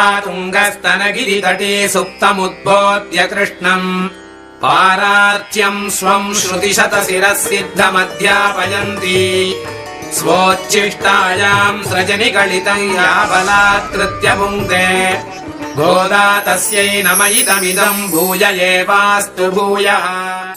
तुङ्गस्तनगिरितटे सुप्तमुद्बोध्य कृष्णम् पारार्च्यम् स्वम् श्रुतिशतशिरःसिद्धमध्यापयन्ति स्वोच्छिष्टायाम् सृजनिगलितम् या बलात्कृत्य भुङ्क्ते गोदा तस्यै नमयिदमिदम् भूय एवास्तु भूयः।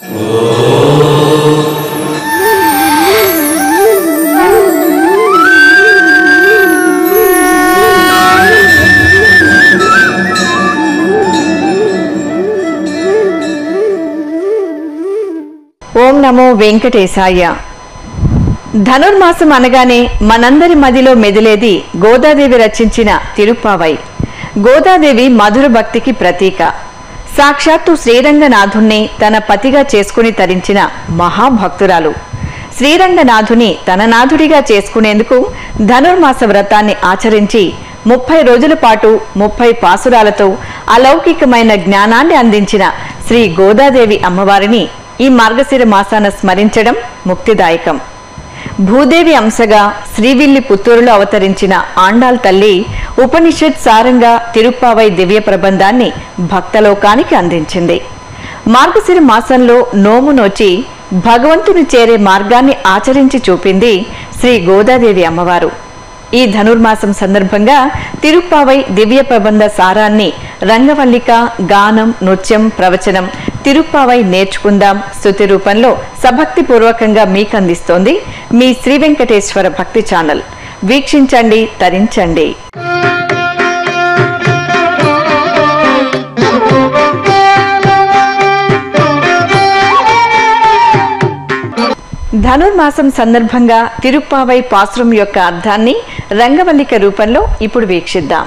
ఓం నమో వెంకటేశాయ. ధనుర్మాసం అనగానే మనందరి మదిలో మెదిలేది గోదాదేవి రచించిన తిరుప్పావై. గోదాదేవి మధుర భక్తికి ప్రతీక. సాక్షాత్తు శ్రీరంగనాథుణ్ణి తన పతిగా చేసుకుని తరించిన మహాభక్తురాలు. శ్రీరంగనాథుని తన నాథుడిగా చేసుకునేందుకు ధనుర్మాస వ్రతాన్ని ఆచరించి 30 రోజుల పాటు 30 పాసురాలతో అలౌకికమైన జ్ఞానాన్ని అందించిన శ్రీ గోదాదేవి అమ్మవారిని ఈ మార్గశిర మాసాన స్మరించడం ముక్తిదాయకం. భూదేవి అంశగా శ్రీవిల్లి పుత్తూరులో అవతరించిన ఆండాల్ తల్లి ఉపనిషత్ సారంగా తిరుప్పావై దివ్య ప్రబంధాన్ని భక్తలోకానికి అందించింది. మార్గశిర మాసంలో నోము నోచి భగవంతుని చేరే మార్గాన్ని ఆచరించి చూపింది శ్రీ గోదాదేవి అమ్మవారు. ఈ ధనుర్మాసం సందర్భంగా తిరుప్పావై దివ్య ప్రబంధ సారాన్ని రంగవల్లిక, గానం, నృత్యం, ప్రవచనం తిరుప్పావై నేర్చుకుందాం స్తుతి రూపంలో సభక్తి పూర్వకంగా మీకు అందిస్తోంది మీ శ్రీ వెంకటేశ్వర భక్తి ఛానల్. వీక్షించండి, తరించండి. ధనుర్మాసం సందర్భంగా తిరుప్పావై పాసురం యొక్క అర్థాన్ని రంగవల్లిక రూపంలో ఇప్పుడు వీక్షిద్దాం.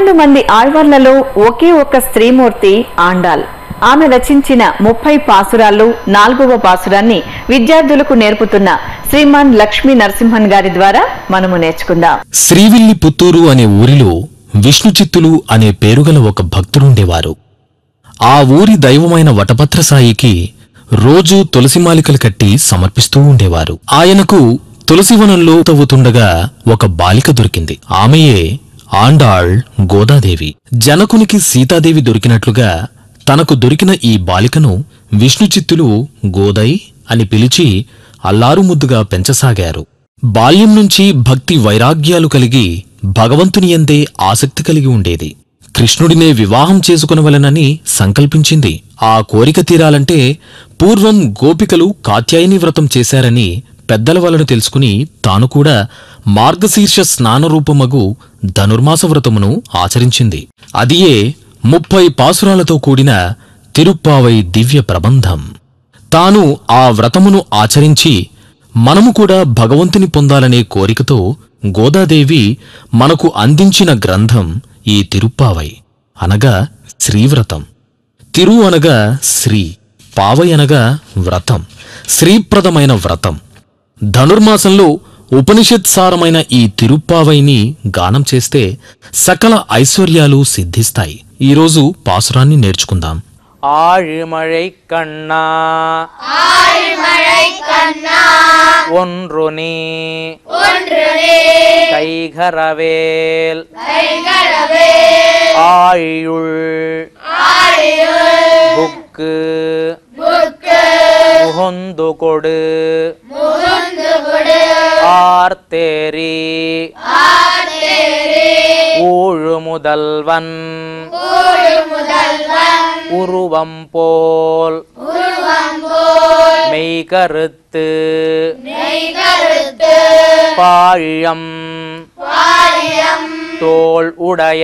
12 మంది ఆళ్వార్లలో ఒకే ఒక్క స్త్రీమూర్తి ఆండాల్. ఆమె రచించిన 30 పాసురాల్లో 4వ పాసురాన్ని విద్యార్థులకు నేర్పుతున్న శ్రీమాన్ లక్ష్మీ నరసింహన్ గారి ద్వారా మనము నేర్చుకుందాం. శ్రీవిల్లి పుత్తూరు అనే ఊరిలో విష్ణుచిత్తులు అనే పేరుగల ఒక భక్తుడుండేవారు. ఆ ఊరి దైవమైన వటపత్రసాయికి రోజూ తులసిమాలికలు కట్టి సమర్పిస్తూ ఉండేవారు. ఆయనకు తులసివనంలో తవ్వుతుండగా ఒక బాలిక దొరికింది. ఆమెయే ఆండాళ్ గోదాదేవి. జనకునికి సీతాదేవి దొరికినట్లుగా తనకు దొరికిన ఈ బాలికను విష్ణుచిత్తులు గోదై అని పిలిచి అల్లారుముద్దుగా పెంచసాగారు. బాల్యం నుంచి భక్తి వైరాగ్యాలు కలిగి భగవంతునియందే ఆసక్తి కలిగి ఉండేది. కృష్ణుడినే వివాహం చేసుకునవలెనని సంకల్పించింది. ఆ కోరిక తీరాలంటే పూర్వం గోపికలు కాత్యాయని వ్రతం చేశారని పెద్దల వలన తెలుసుకుని తాను కూడా మార్గశీర్ష స్నానరూపమగు ధనుర్మాస వ్రతమును ఆచరించింది. అదియే 30 పాసురాలతో కూడిన తిరుప్పావై దివ్య ప్రబంధం. తాను ఆ వ్రతమును ఆచరించి మనము కూడా భగవంతుని పొందాలనే కోరికతో గోదాదేవి మనకు అందించిన గ్రంథం ఈ తిరుప్పావై, అనగా శ్రీవ్రతం. తిరు అనగా శ్రీ, పావై అనగా వ్రతం, శ్రీప్రదమైన వ్రతం. ధనుర్మాసంలో ఉపనిషత్సారమైన ఈ తిరుప్పావైని గానం చేస్తే సకల ఐశ్వర్యాలు సిద్ధిస్తాయి. ఈరోజు పాసురాన్ని నేర్చుకుందాం. ஆழிமழை கண்ணா ஒன்று நீ கைகரவேல் ஆழியுள் புக்கு முகுந்து கொடு ஆர்த்தேரி ஊழு முதல்வன் உருவம் போல் மெய்கருத்து பாழியம் தோள் உடைய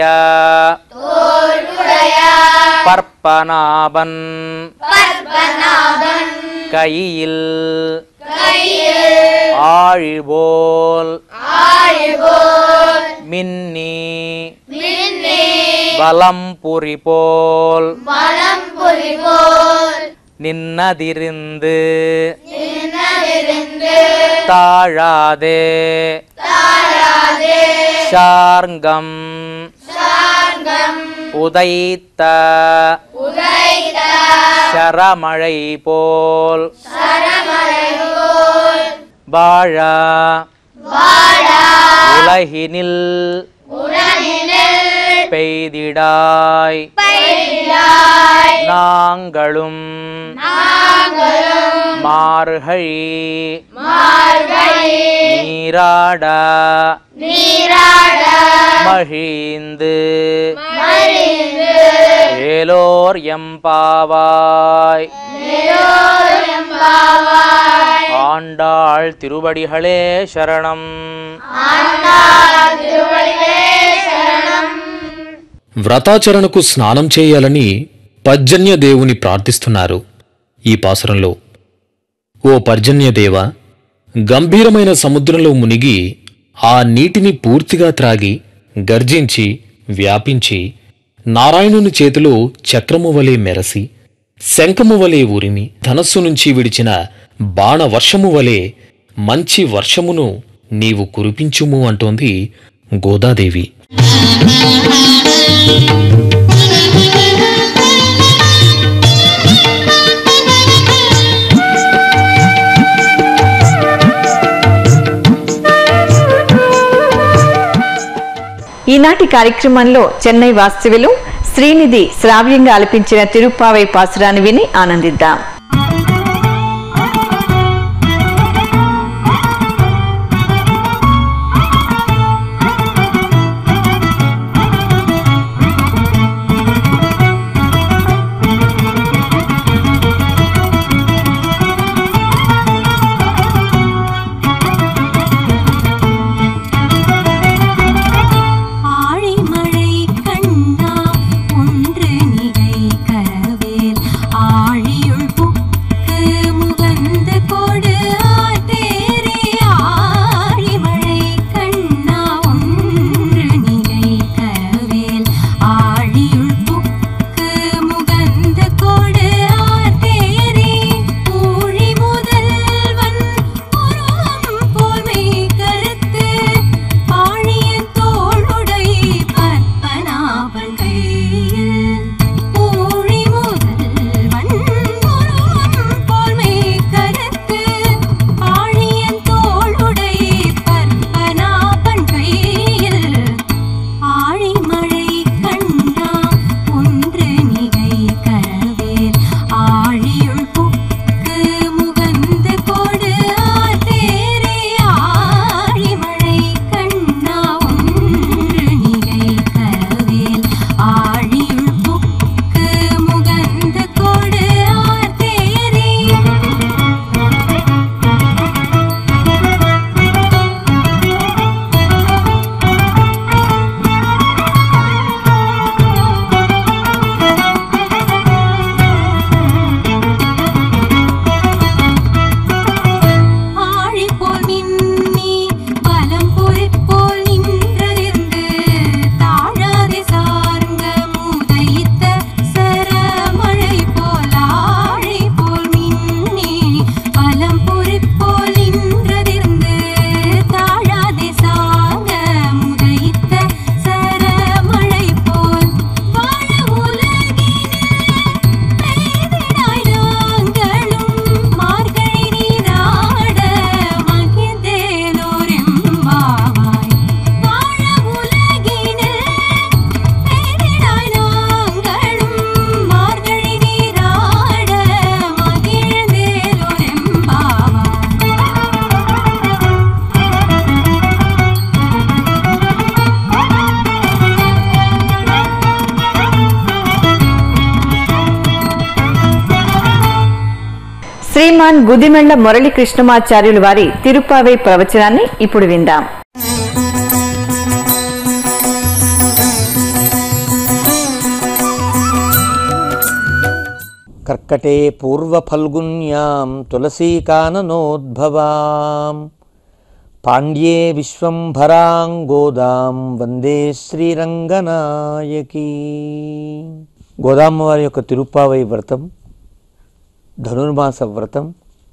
பற்பநாபன் கையில் ஆழிபோல் மின்னி வலம்புரி போல் நின்னதிருந்து தாழாதே சார்கம் உதைத்த சரமழை போல் வாழ உலகினில் பெய்திடாய் நாங்களும் மார்கழி நீராட மகிழ்ந்து ஏலோர் எம்பாவாய். ஆண்டாள் திருவடிகளே சரணம். వ్రతాచరణకు స్నానం చేయాలని పర్జన్యదేవుని ప్రార్థిస్తున్నారు ఈ పాసురంలో. ఓ పర్జన్యదేవ, గంభీరమైన సముద్రంలో మునిగి ఆ నీటిని పూర్తిగా త్రాగి గర్జించి వ్యాపించి నారాయణుని చేతిలో చక్రము వలె మెరసి శంఖము వలె ఉరిమి ధనస్సు నుంచి విడిచిన బాణవర్షము వలె మంచి వర్షమును నీవు కురిపించుము అంటోంది గోదాదేవి. ఈనాటి కార్యక్రమంలో చెన్నై వాస్తవ్యులు శ్రీనిధి శ్రావ్యంగా ఆలపించిన తిరుప్పావై పాసురాన్ని విని ఆనందిద్దాం. ஒன்று நிலை கரவேல் ஆழியுள் శ్రీమాన్ గుదిమెళ్ల మురళీ కృష్ణమాచార్యులు వారి తిరుప్పావై ప్రవచనాన్ని ఇప్పుడు విందాం. కర్కటే పూర్వఫల్గున్యాం తులసీకాననోద్భవాం పాండ్యే విశ్వంభరాం గోదాం వందే శ్రీరంగనాయకీ. గోదామ్మవారి యొక్క తిరుప్పావై వ్రతం ధనుర్మాస వ్రతం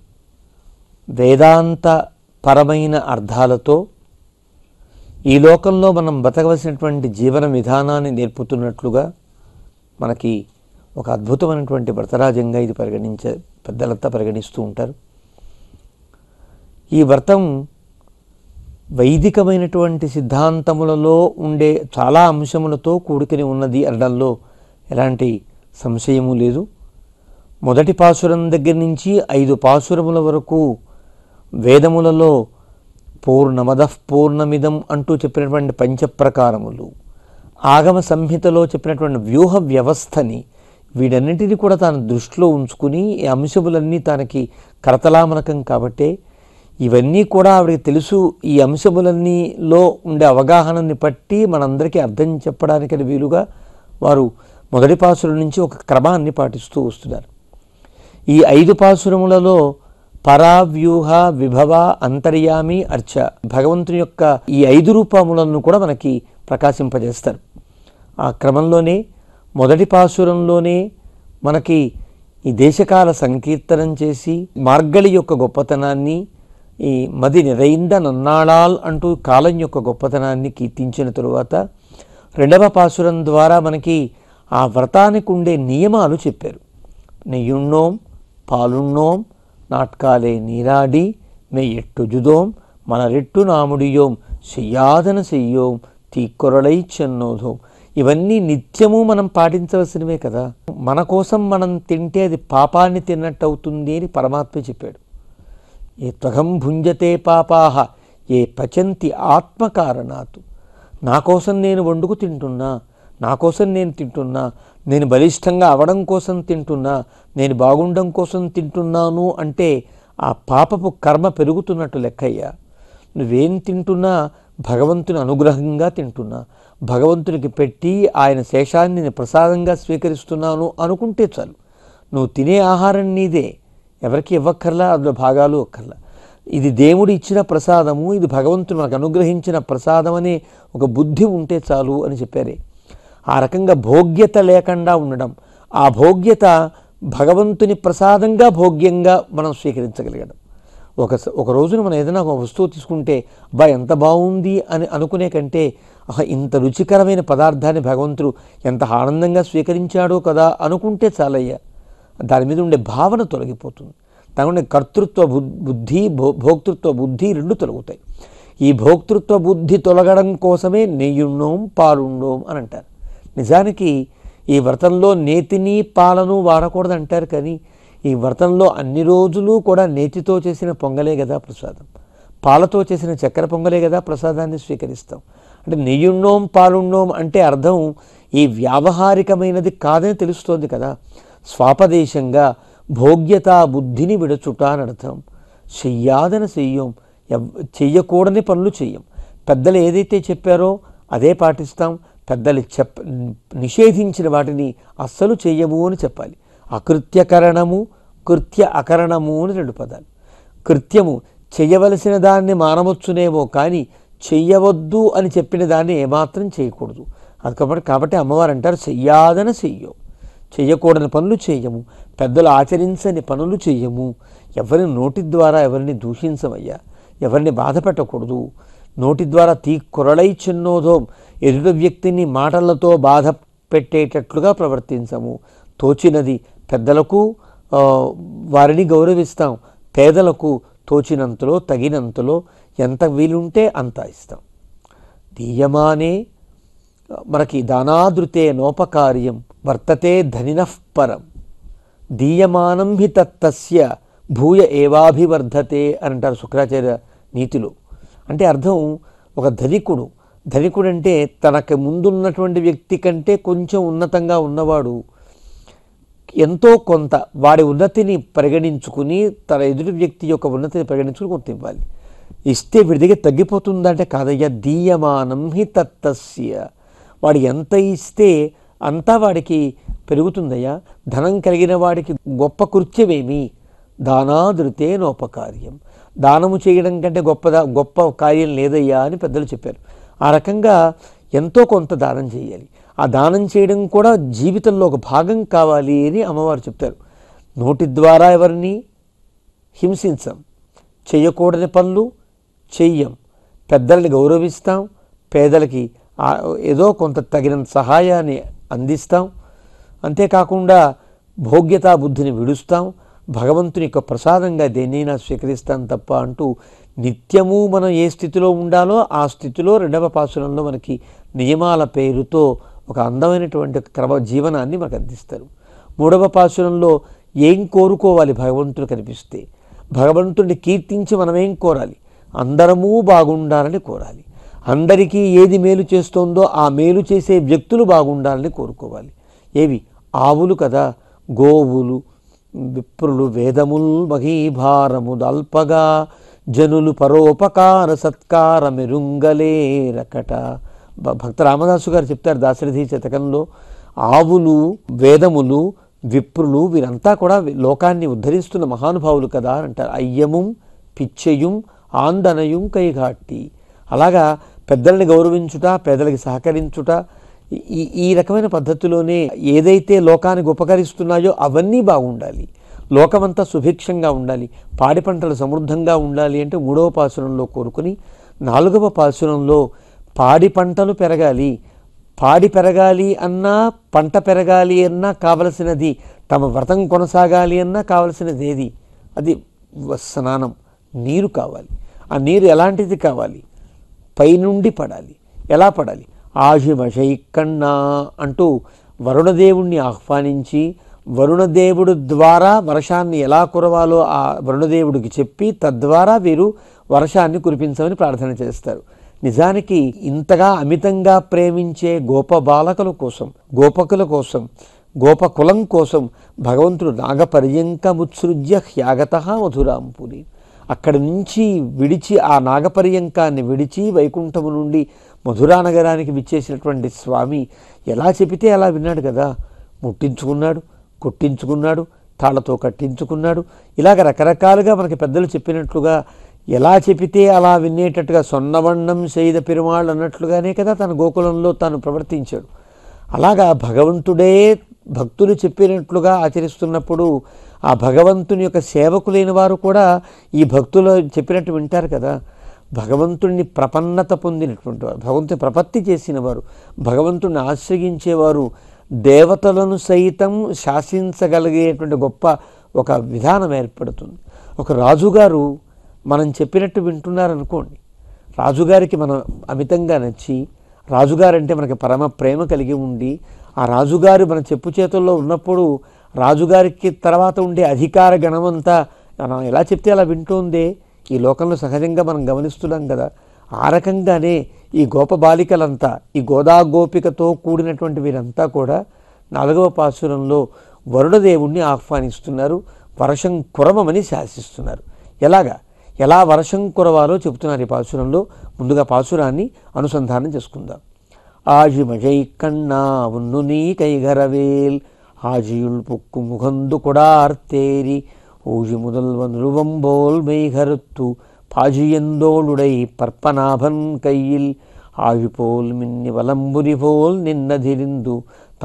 వేదాంత పరమైన అర్థాలతో ఈ లోకంలో మనం బతకవలసినటువంటి జీవన విధానాన్ని నేర్పుతున్నట్లుగా మనకి ఒక అద్భుతమైనటువంటి వ్రతరాజంగా ఇది పెద్దలంతా పరిగణిస్తూ ఉంటారు. ఈ వ్రతం వైదికమైనటువంటి సిద్ధాంతములలో ఉండే చాలా అంశములతో కూడుకుని ఉన్నది అనడంలో ఎలాంటి సంశయము లేదు. మొదటి పాసురం దగ్గర నుంచి 5 పాసురముల వరకు వేదములలో పూర్ణమదః పూర్ణమిదం అంటూ చెప్పినటువంటి పంచప్రకారములు, ఆగమ సంహితలో చెప్పినటువంటి వ్యూహ వ్యవస్థని, వీటన్నిటిని కూడా తాను దృష్టిలో ఉంచుకుని ఈ అంశములన్నీ తనకి కరతలామనకం కాబట్టే ఇవన్నీ కూడా ఆవిడకి తెలుసు. ఈ అంశములన్నీలో ఉండే అవగాహనని బట్టి మనందరికీ అర్థం చెప్పడానికి వీలుగా వారు మొదటి పాసురం నుంచి ఒక క్రమాన్ని పాటిస్తూ వస్తున్నారు. ఈ 5 పాసురములలో పరావ్యూహ విభవ అంతర్యామి అర్చ భగవంతుని యొక్క ఈ 5 రూపములను కూడా మనకి ప్రకాశింపజేస్తారు. ఆ క్రమంలోనే మొదటి పాసురంలోనే మనకి ఈ దేశకాల సంకీర్తనం చేసి మార్గళి యొక్క గొప్పతనాన్ని, ఈ మది నిరైంద నన్నాళాల్ అంటూ కాలం యొక్క గొప్పతనాన్ని కీర్తించిన తరువాత రెండవ పాసురం ద్వారా మనకి ఆ వ్రతానికి ఉండే నియమాలు చెప్పారు. నెయ్యున్నోం పాలున్నోం నాట్కాలే నీరాడి మే ఎట్టుజుదోం మనరెట్టు నాముడియోం చెయ్యాదన చెయ్యోం తీకొరళై చెన్నోదోం. ఇవన్నీ నిత్యము మనం పాటించవలసినవే కదా. మన కోసం మనం తింటే అది పాపాన్ని తిన్నట్టు అవుతుంది అని పరమాత్మ చెప్పాడు. ఏ త్వగం భుంజతే పాపాహ ఏ పచంతి ఆత్మకారణాతు. నా కోసం నేను వండుకు తింటున్నా, నా కోసం నేను తింటున్నా, నేను బలిష్టంగా అవడం కోసం తింటున్నా, నేను బాగుండడం కోసం తింటున్నాను అంటే ఆ పాపపు కర్మ పెరుగుతున్నట్టు లెక్కయ్యా. నువ్వేం తింటున్నా భగవంతుని అనుగ్రహంగా తింటున్నా, భగవంతునికి పెట్టి ఆయన శేషాన్ని నేను ప్రసాదంగా స్వీకరిస్తున్నాను అనుకుంటే చాలు. నువ్వు తినే ఆహారం నీదే, ఎవరికి ఇవ్వక్కర్లా, అందులో భాగాలు ఒక్కర్లా. ఇది దేవుడు ఇచ్చిన ప్రసాదము, ఇది భగవంతుడు మనకు అనుగ్రహించిన ప్రసాదం అనే ఒక బుద్ధి ఉంటే చాలు అని చెప్పారే. ఆ రకంగా భోగ్యత లేకుండా ఉండడం, ఆ భోగ్యత భగవంతుని ప్రసాదంగా భోగ్యంగా మనం స్వీకరించగలగడం. ఒక రోజున మనం ఏదైనా ఒక వస్తువు తీసుకుంటే అబ్బా ఎంత బాగుంది అని అనుకునే కంటే ఇంత రుచికరమైన పదార్థాన్ని భగవంతుడు ఎంత ఆనందంగా స్వీకరించాడో కదా అనుకుంటే చాలయ్యా. దాని మీద ఉండే భావన తొలగిపోతుంది. దాని ఉండే కర్తృత్వ బుద్ధి భోక్తృత్వ బుద్ధి 2 తొలగుతాయి. ఈ భోక్తృత్వ బుద్ధి తొలగడం కోసమే నెయ్యున్నోం పాలున్నోం అని అంటారు. నిజానికి ఈ వ్రతంలో నేతిని పాలను వాడకూడదు అంటారు, కానీ ఈ వ్రతంలో అన్ని రోజులు కూడా నేతితో చేసిన పొంగలే కదా ప్రసాదం, పాలతో చేసిన చక్కెర పొంగలే కదా ప్రసాదాన్ని స్వీకరిస్తాం. అంటే నెయ్యున్నోం పాలున్నోం అంటే అర్థం ఈ వ్యావహారికమైనది కాదని తెలుస్తోంది కదా. స్వాపదేశంగా భోగ్యతా బుద్ధిని విడచుట అని అర్థం. చెయ్యాదన చెయ్యం, చెయ్యకూడని పనులు చెయ్యం. పెద్దలు ఏదైతే చెప్పారో అదే పాటిస్తాం. పెద్దలు నిషేధించిన వాటిని అస్సలు చెయ్యము అని చెప్పాలి. అకృత్యకరణము కృత్య అకరణము అని 2 పదాలు. కృత్యము చెయ్యవలసిన దాన్ని మానవచ్చునేమో, కానీ చెయ్యవద్దు అని చెప్పిన దాన్ని ఏమాత్రం చేయకూడదు. అది కాబట్టి అమ్మవారు అంటారు చెయ్యాదన చెయ్యం, చెయ్యకూడని పనులు చెయ్యము, పెద్దలు ఆచరించని పనులు చెయ్యము. ఎవరిని నోటి ద్వారా ఎవరిని దూషించమయ్యా, ఎవరిని బాధ పెట్టకూడదు. నోటి ద్వారా కొరళై చిన్నోదోం, ఎదుటి వ్యక్తిని మాటలతో బాధ పెట్టేటట్లుగా ప్రవర్తించము. తోచినది పెద్దలకు వారిని గౌరవిస్తాం, పేదలకు తోచినంతలో తగినంతలో ఎంత వీలుంటే అంత ఇస్తాం. దీయమానే మనకి దానాదృతే నోపకార్యం వర్తతే ధనినః పరం దీయమానం హి తత్తస్య భూయ ఏవాభివర్ధతే అని అంటారు శుక్రాచార్య నీతిలో. అంటే అర్థం ఒక ధనికుడు అంటే తనకు ముందున్నటువంటి వ్యక్తి కంటే కొంచెం ఉన్నతంగా ఉన్నవాడు ఎంతో కొంత వాడి ఉన్నతిని పరిగణించుకుని తన ఎదుటి వ్యక్తి యొక్క ఉన్నతిని పరిగణించుకుని కొంత ఇవ్వాలి. ఇస్తే వీడి దగ్గర తగ్గిపోతుందంటే కాదయ్యా, దీయమానం హి తత్తస్య, వాడు ఎంత ఇస్తే అంతా వాడికి పెరుగుతుందయ్యా. ధనం కలిగిన వాడికి గొప్ప కృత్యమేమి, దానాదృతే నోపకార్యం, దానము చేయడం కంటే గొప్ప కార్యం లేదయ్యా అని పెద్దలు చెప్పారు. ఆ రకంగా ఎంతో కొంత దానం చేయాలి. ఆ దానం చేయడం కూడా జీవితంలో ఒక భాగం కావాలి అని అమ్మవారు చెప్తారు. నోటి ద్వారా ఎవరిని హింసించం, చేయకూడని పనులు చెయ్యం, పెద్దల్ని గౌరవిస్తాం, పేదలకి ఏదో కొంత తగినంత సహాయాన్ని అందిస్తాం, అంతేకాకుండా భోగ్యతా బుద్ధిని విడుస్తాం, భగవంతుని యొక్క ప్రసాదంగా దేన్నైనా స్వీకరిస్తాం తప్ప అంటూ నిత్యము మనం ఏ స్థితిలో ఉండాలో ఆ స్థితిలో రెండవ పాసురంలో మనకి నియమాల పేరుతో ఒక అందమైనటువంటి క్రమ జీవనాన్ని మనకు అందిస్తారు. మూడవ పాసురంలో ఏం కోరుకోవాలి భగవంతుడు కనిపిస్తే, భగవంతుడిని కీర్తించి మనమేం కోరాలి, అందరమూ బాగుండాలని కోరాలి. అందరికీ ఏది మేలు చేస్తోందో ఆ మేలు చేసే వ్యక్తులు బాగుండాలని కోరుకోవాలి. ఏవి? ఆవులు కదా, గోవులు, విప్రులు, వేదముల్ మహీభారము దల్పగా, జనులు పరోపకార సత్కార మెరుంగలేరకట. భక్త రామదాసు గారు చెప్తారు దాశరథి శతకంలో, ఆవులు, వేదములు, విప్రులు వీరంతా కూడా లోకాన్ని ఉద్ధరిస్తున్న మహానుభావులు కదా అని అంటారు. అయ్యముం పిచ్చయుం ఆందనయుం కైఘాట్టి. అలాగా పెద్దల్ని గౌరవించుట, పేదలకి సహకరించుట, ఈ రకమైన పద్ధతిలోనే ఏదైతే లోకానికి ఉపకరిస్తున్నాయో అవన్నీ బాగుండాలి. లోకమంతా సుభిక్షంగా ఉండాలి, పాడి పంటలు సమృద్ధంగా ఉండాలి అంటే మూడవ పాసురంలో కోరుకుని, నాలుగవ పాసురంలో పాడి పంటలు పెరగాలి, పాడి పెరగాలి అన్నా, పంట పెరగాలి అన్నా కావలసినది, తమ వ్రతం కొనసాగాలి అన్నా కావలసినది ఏది? అది స్నానం, నీరు కావాలి. ఆ నీరు ఎలాంటిది కావాలి? పైనుండి పడాలి. ఎలా పడాలి? ఆజిమషైకన్నా అంటూ వరుణదేవుణ్ణి ఆహ్వానించి, వరుణదేవుడు ద్వారా వర్షాన్ని ఎలా కురవాలో ఆ వరుణదేవుడికి చెప్పి తద్వారా వీరు వర్షాన్ని కురిపించమని ప్రార్థన చేస్తారు. నిజానికి ఇంతగా అమితంగా ప్రేమించే గోపబాలకుల కోసం, గోపకుల కోసం, గోపకులం కోసం భగవంతుడు నాగపర్యంకముత్సృజ్య హ్యాగత మధురాంపురి, అక్కడి నుంచి విడిచి, ఆ నాగపర్యంకాన్ని విడిచి వైకుంఠము నుండి మధురా నగరానికి విచ్చేసినటువంటి స్వామి ఎలా చెబితే అలా విన్నాడు కదా. ముట్టించుకున్నాడు, కొట్టించుకున్నాడు, తాళ్లతో కట్టించుకున్నాడు. ఇలాగ రకరకాలుగా మనకి పెద్దలు చెప్పినట్లుగా ఎలా చెబితే అలా వినేటట్టుగా సొన్నవన్నం செய்த పెరుమాళ్ అన్నట్లుగానే కదా తన గోకులంలో తాను ప్రవర్తించాడు. అలాగా భగవంతుడే భక్తులు చెప్పినట్లుగా ఆచరిస్తున్నప్పుడు ఆ భగవంతుని యొక్క సేవకులైన వారు కూడా ఈ భక్తులు చెప్పినట్టు వింటారు కదా. భగవంతుడిని ప్రపన్నత పొందినటువంటి వారు, భగవంతుని ప్రపత్తి చేసిన వారు, భగవంతుడిని ఆశ్రయించేవారు దేవతలను సైతం శాసించగలిగేటువంటి గొప్ప ఒక విధానం ఏర్పడుతుంది. ఒక రాజుగారు మనం చెప్పినట్టు వింటున్నారనుకోండి, రాజుగారికి మనం అమితంగా నచ్చి, రాజుగారంటే మనకి పరమ ప్రేమ కలిగి ఉండి, ఆ రాజుగారు మన చెప్పు చేతుల్లో ఉన్నప్పుడు రాజుగారికి తర్వాత ఉండే అధికార గణమంతా మనం ఎలా చెప్తే అలా వింటోందే ఈ లోకంలో సహజంగా మనం గమనిస్తున్నాం కదా. ఆ రకంగానే ఈ గోపబాలికలంతా, ఈ గోదాగోపికతో కూడినటువంటి వీరంతా కూడా నాలుగవ పాసురంలో వరుణదేవుణ్ణి ఆహ్వానిస్తున్నారు, వర్షం కురవమని శాసిస్తున్నారు. ఎలా వర్షం కురవాలో చెబుతున్నారు ఈ పాసురంలో. ముందుగా పాసురాన్ని అనుసంధానం చేసుకుందాం. ఆజిమజై కన్నా ఉన్ను నీ కైగరవేల్ ఆజియుల్ పుక్కు ముఖందు కొడార్తేరి ఊజి முதல்வன் ருவம்போல் மெய்கருத்து பாஜியந்தோளுடை பற்பநாபன் கையில் ஆழிபோல் மின்னி வலம்புரி போல் நின்னதிரிந்து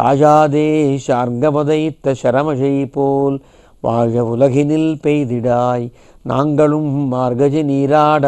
தாஜாதேஷார்கபதைத்த சரமஜை போல் வாழ உலகினில் பெய்திடாய் நாங்களும் మార్గజి నీరాడ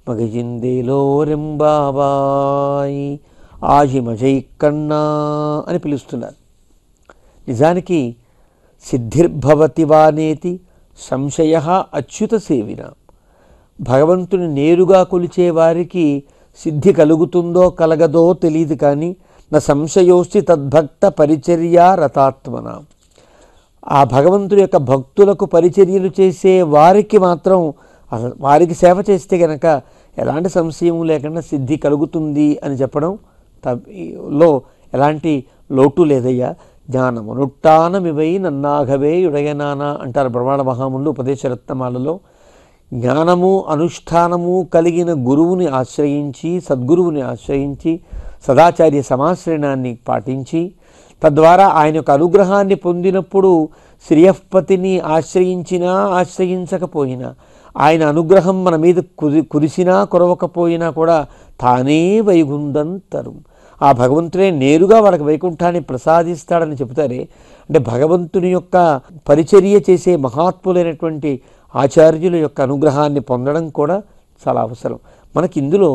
మగజిందేలోరెంబాబాయ్. ఆజిమజై కన్నా అని పిలుస్తున్నారు. నిజానికి సిద్ధిర్భవతి వానేతి సంశయ అచ్యుత సేవిన. భగవంతుని నేరుగా కొలిచే వారికి సిద్ధి కలుగుతుందో కలగదో తెలియదు, కానీ నా సంశయోస్తి తద్భక్త పరిచర్యా రతాత్మన. ఆ భగవంతుడి యొక్క భక్తులకు పరిచర్యలు చేసే వారికి మాత్రం, వారికి సేవ చేస్తే కనుక ఎలాంటి సంశయం లేకుండా సిద్ధి కలుగుతుంది అని చెప్పడం లో ఎలాంటి లోటు లేదయ్యా. జ్ఞానమనుష్ఠానమివై నన్నాఘవే యుడయనానా అంటారు బ్రహ్మాండ మహాములు ఉపదేశరత్నమాలలో. జ్ఞానము అనుష్ఠానము కలిగిన గురువుని ఆశ్రయించి, సద్గురువుని ఆశ్రయించి, సదాచార్య సమాశ్రయణాన్ని పాటించి, తద్వారా ఆయన యొక్క అనుగ్రహాన్ని పొందినప్పుడు శ్రీయఃపతిని ఆశ్రయించినా ఆశ్రయించకపోయినా, ఆయన అనుగ్రహం మన మీద కురిసినా కురవకపోయినా కూడా తానే వైగుందంతరు, ఆ భగవంతుడే నేరుగా వాళ్ళకి వైకుంఠాన్ని ప్రసాదిస్తాడని చెబుతారే. అంటే భగవంతుని యొక్క పరిచర్య చేసే మహాత్ములైనటువంటి ఆచార్యుల యొక్క అనుగ్రహాన్ని పొందడం కూడా చాలా అవసరం. మనకి ఇందులో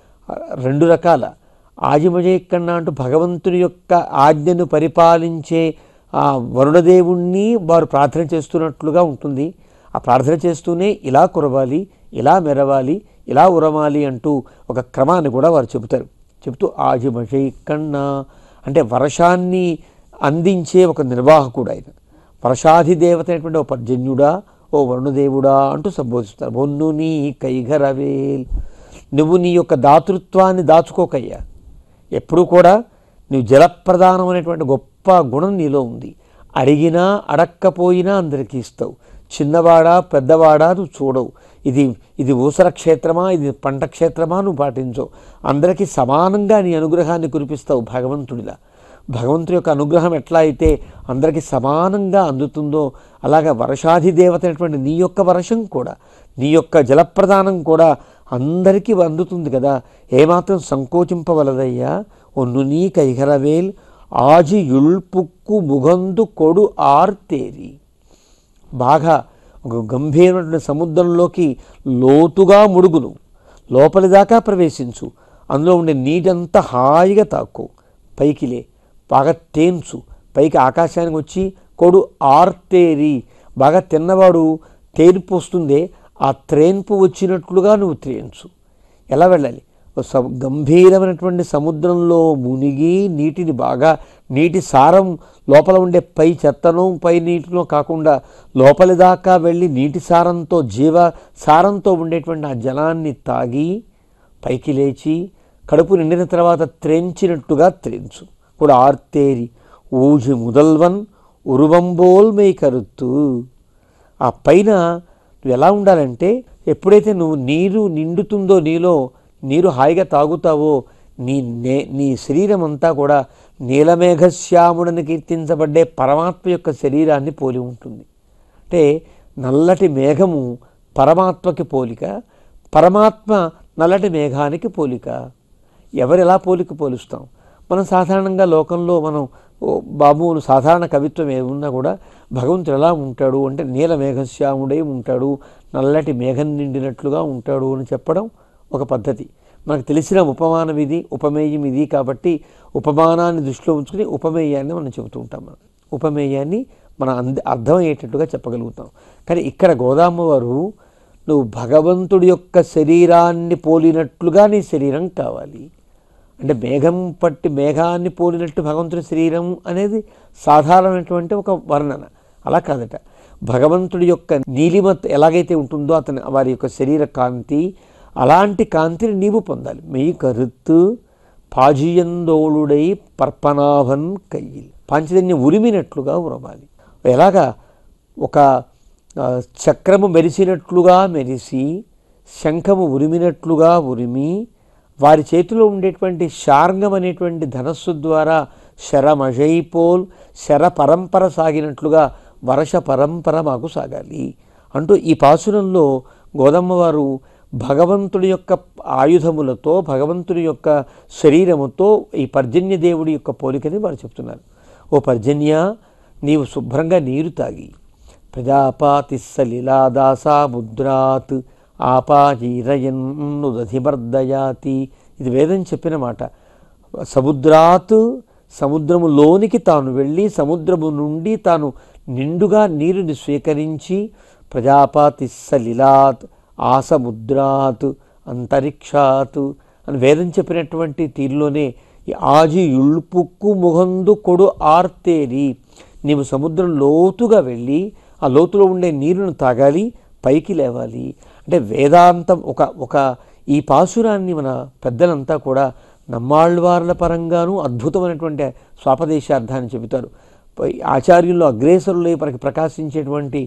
2 రకాల ఆజిమజేక్కన్నా అంటూ భగవంతుని యొక్క ఆజ్ఞను పరిపాలించే ఆ వరుణదేవుణ్ణి వారు ప్రార్థన చేస్తున్నట్లుగా ఉంటుంది. ఆ ప్రార్థన చేస్తూనే ఇలా కురవాలి, ఇలా మెరవాలి, ఇలా ఉరమాలి అంటూ ఒక క్రమాన్ని కూడా వారు చెబుతూ ఆజిమజేక్కన్నా అంటే వర్షాన్ని అందించే ఒక నిర్వాహకుడు ఆయన. వర్షాధిదేవత అయినటువంటి ఓ పర్జన్యుడా, ఓ వరుణదేవుడా అంటూ సంబోధిస్తారు. బొన్ను నీ కైఘరవేల్, నువ్వు నీ యొక్క దాతృత్వాన్ని దాచుకోకయ్యా. ఎప్పుడూ కూడా నువ్వు జలప్రధానమైనటువంటి గొప్ప గుణం నీలో ఉంది. అడిగినా అడక్కపోయినా అందరికీ ఇస్తావు. చిన్నవాడా పెద్దవాడా నువ్వు చూడవు. ఇది ఊసర క్షేత్రమా, ఇది పంట క్షేత్రమా నువ్వు పాటించవు. అందరికీ సమానంగా నీ అనుగ్రహాన్ని కురిపిస్తావు భగవంతుడిలా. భగవంతుడి యొక్క అనుగ్రహం ఎట్లా అయితే అందరికీ సమానంగా అందుతుందో, అలాగే వర్షాధిదేవత అయినటువంటి నీ యొక్క వర్షం కూడా, నీ యొక్క జలప్రదానం కూడా అందరికీ అందుతుంది కదా. ఏమాత్రం సంకోచింపవలదయ్యా. ఒన్ను నీ కైఘరవేల్ ఆజి యుల్పుక్కు ముగందు కొడు ఆర్తేరి. బాగా ఒక గంభీరమైన సముద్రంలోకి లోతుగా ముడుగును, లోపలి దాకా ప్రవేశించు, అందులో ఉండే నీటంతా హాయిగా తాక్కు, పైకిలే బాగా తేన్చు, పైకి ఆకాశానికి వచ్చి కొడు ఆర్తేరి, బాగా తిన్నవాడు తేన్పు వస్తుందే ఆ త్రేన్పు వచ్చినట్లుగా నువ్వు త్రేన్చు. ఎలా వెళ్ళాలి? గంభీరమైనటువంటి సముద్రంలో మునిగి నీటిని బాగా, నీటి సారం లోపల ఉండే పై చెత్తను పై నీటిలో కాకుండా లోపలి దాకా వెళ్ళి నీటి సారంతో, జీవ సారంతో ఉండేటువంటి ఆ జలాన్ని తాగి పైకి లేచి కడుపు నిండిన తర్వాత త్రెంచినట్టుగా త్రెంచు. కూడా ఆర్తేరి ఊజి ముదల్వన్ ఉరువంబోల్ మై కరుత్తు. ఆ పైన నువ్వు ఎలా ఉండాలంటే, ఎప్పుడైతే నువ్వు నీరు నిండుతుందో, నీరు హాయిగా తాగుతావో, నీ శరీరం అంతా కూడా నీలమేఘశ్యాముడని కీర్తించబడ్డే పరమాత్మ యొక్క శరీరాన్ని పోలి ఉంటుంది. అంటే నల్లటి మేఘము పరమాత్మకి పోలిక, పరమాత్మ నల్లటి మేఘానికి పోలిక. ఎవరు ఎలా పోలుస్తాం? మనం సాధారణంగా లోకంలో మనం బాబువులు సాధారణ కవిత్వం ఏమున్నా కూడా భగవంతుడు ఎలా ఉంటాడు అంటే నీలమేఘశ్యాముడై ఉంటాడు, నల్లటి మేఘం నిండినట్లుగా ఉంటాడు అని చెప్పడం ఒక పద్ధతి. మనకు తెలిసిన ఉపమానం ఇది, ఉపమేయం ఇది. కాబట్టి ఉపమానాన్ని దృష్టిలో ఉంచుకుని ఉపమేయాన్ని మనం చెబుతూ ఉంటాం. మనం ఉపమేయాన్ని మనం అర్థమయ్యేటట్టుగా చెప్పగలుగుతాం. కానీ ఇక్కడ గోదామ్మ వారు, నువ్వు భగవంతుడి యొక్క శరీరాన్ని పోలినట్లుగా నీ శరీరం కావాలి అంటే, మేఘాన్ని పోలినట్టు భగవంతుడి శరీరం అనేది సాధారణమైనటువంటి ఒక వర్ణన. అలా కాదట. భగవంతుడి యొక్క నీలిమ ఎలాగైతే ఉంటుందో వారి యొక్క శరీర కాంతి, అలాంటి కాంతిని నీవు పొందాలి. మెయ్యి కరుత్తు పాజియందోళుడై పర్పనాభన్ కయ్యిల్, పాంచజన్యం ఉరిమినట్లుగా ఉరవాలి. ఎలాగా? ఒక చక్రము మెరిసినట్లుగా మెరిసి, శంఖము ఉరిమినట్లుగా ఉరిమి, వారి చేతిలో ఉండేటువంటి శార్ంగం అనేటువంటి ధనస్సు ద్వారా శరమజైపోల్, శర పరంపర సాగినట్లుగా వర్ష పరంపర మాకు సాగాలి అంటూ ఈ పాసురంలో గోదమ్మ వారు భగవంతుడి యొక్క ఆయుధములతో, భగవంతుడి యొక్క శరీరముతో ఈ పర్జన్య దేవుడి యొక్క పోలికని వారు చెప్తున్నారు. ఓ పర్జన్య, నీవు శుభ్రంగా నీరు తాగి, ప్రజాపాతి సలిలాదాసా ముద్రాత్ ఆపాజీరయన్నుదధిమర్దయాతి, ఇది వేదం చెప్పిన మాట. సముద్రాత్, సముద్రములోనికి తాను వెళ్ళి సముద్రము నుండి తాను నిండుగా నీరుని స్వీకరించి, ప్రజాపాతి సలిలాత్ ఆసముద్రాత్ అంతరిక్షాత్ అని వేదం చెప్పినటువంటి తీరులోనే ఈ ఆజి యుల్పుక్కు ముగందు కొడు ఆర్తేరి, నీవు సముద్రం లోతుగా వెళ్ళి ఆ లోతులో ఉండే నీరును తాగాలి, పైకి లేవాలి. అంటే వేదాంతం ఒక ఈ పాసురాన్ని మన పెద్దలంతా కూడా నమ్మాళ్ళవార్ల పరంగానూ అద్భుతమైనటువంటి స్వాపదేశార్థాన్ని చెబుతారు. ఆచార్యుల్లో అగ్రేసరులై మనకి ప్రకాశించేటువంటి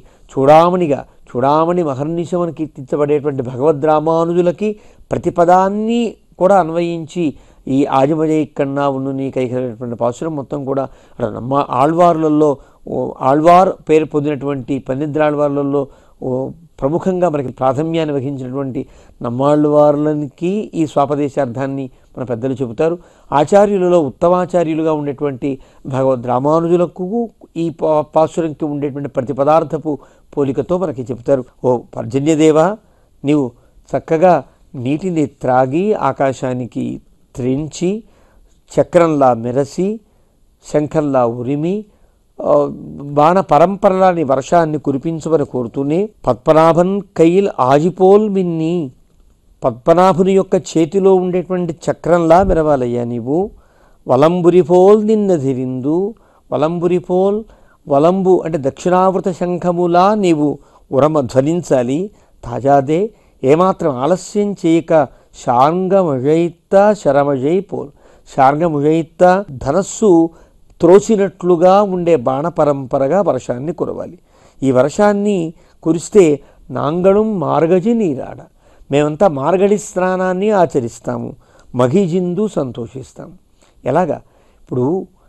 చూడామణి మహర్నిశమని కీర్తించబడేటువంటి భగవద్ రామానుజులకి ప్రతిపదాన్ని కూడా అన్వయించి ఈ ఆజమజయ కన్నా ఉన్ను నీ కైకరైనటువంటి పాసురం మొత్తం కూడా ఆళ్వార్లలో ఆళ్వార్ పేరు పొందినటువంటి పన్నిద్రాళ్వార్లలో ప్రముఖంగా మనకి ప్రాధాన్యాన్ని వహించినటువంటి నమ్మాళ్వార్లకి ఈ స్వాపదేశార్థాన్ని మన పెద్దలు చెబుతారు. ఆచార్యులలో ఉత్తమాచార్యులుగా ఉండేటువంటి భగవద్ రామానుజులకు ఈ పాసురంకి ఉండేటువంటి ప్రతి పదార్థపు పోలికతో మనకి చెబుతారు. ఓ పర్జన్యదేవా, నీవు చక్కగా నీటిని త్రాగి ఆకాశానికి త్రించి చక్రంలా మెరసి శంఖంలా ఉరిమి బాణ పరంపరలాని వర్షాన్ని కురిపించమని కోరుతూనే పద్మనాభన్ కైల్ ఆజిపోల్ మిన్ని, పద్మనాభుని యొక్క చేతిలో ఉండేటువంటి చక్రంలా మెరవాలయ్యా నీవు. వలంబురిపోల్ నిన్న ధిరిందు, వలంబురిపోల్ వలంబు అంటే దక్షిణావృత శంఖములా నీవు ఉరమ ధ్వనించాలి. తాజాదే ఏమాత్రం ఆలస్యం చేయక శార్ంగముజైత్త శరమజైపోల్, శార్ంగముజైత్త ధనస్సు త్రోసినట్లుగా ఉండే బాణ పరంపరగా వర్షాన్ని కురవాలి. ఈ వర్షాన్ని కురిస్తే నాంగళం మార్గజి నీరాడ, మేమంతా మార్గడి స్నానాన్ని ఆచరిస్తాము, మగిజిందు సంతోషిస్తాము. ఎలాగా? ఇప్పుడు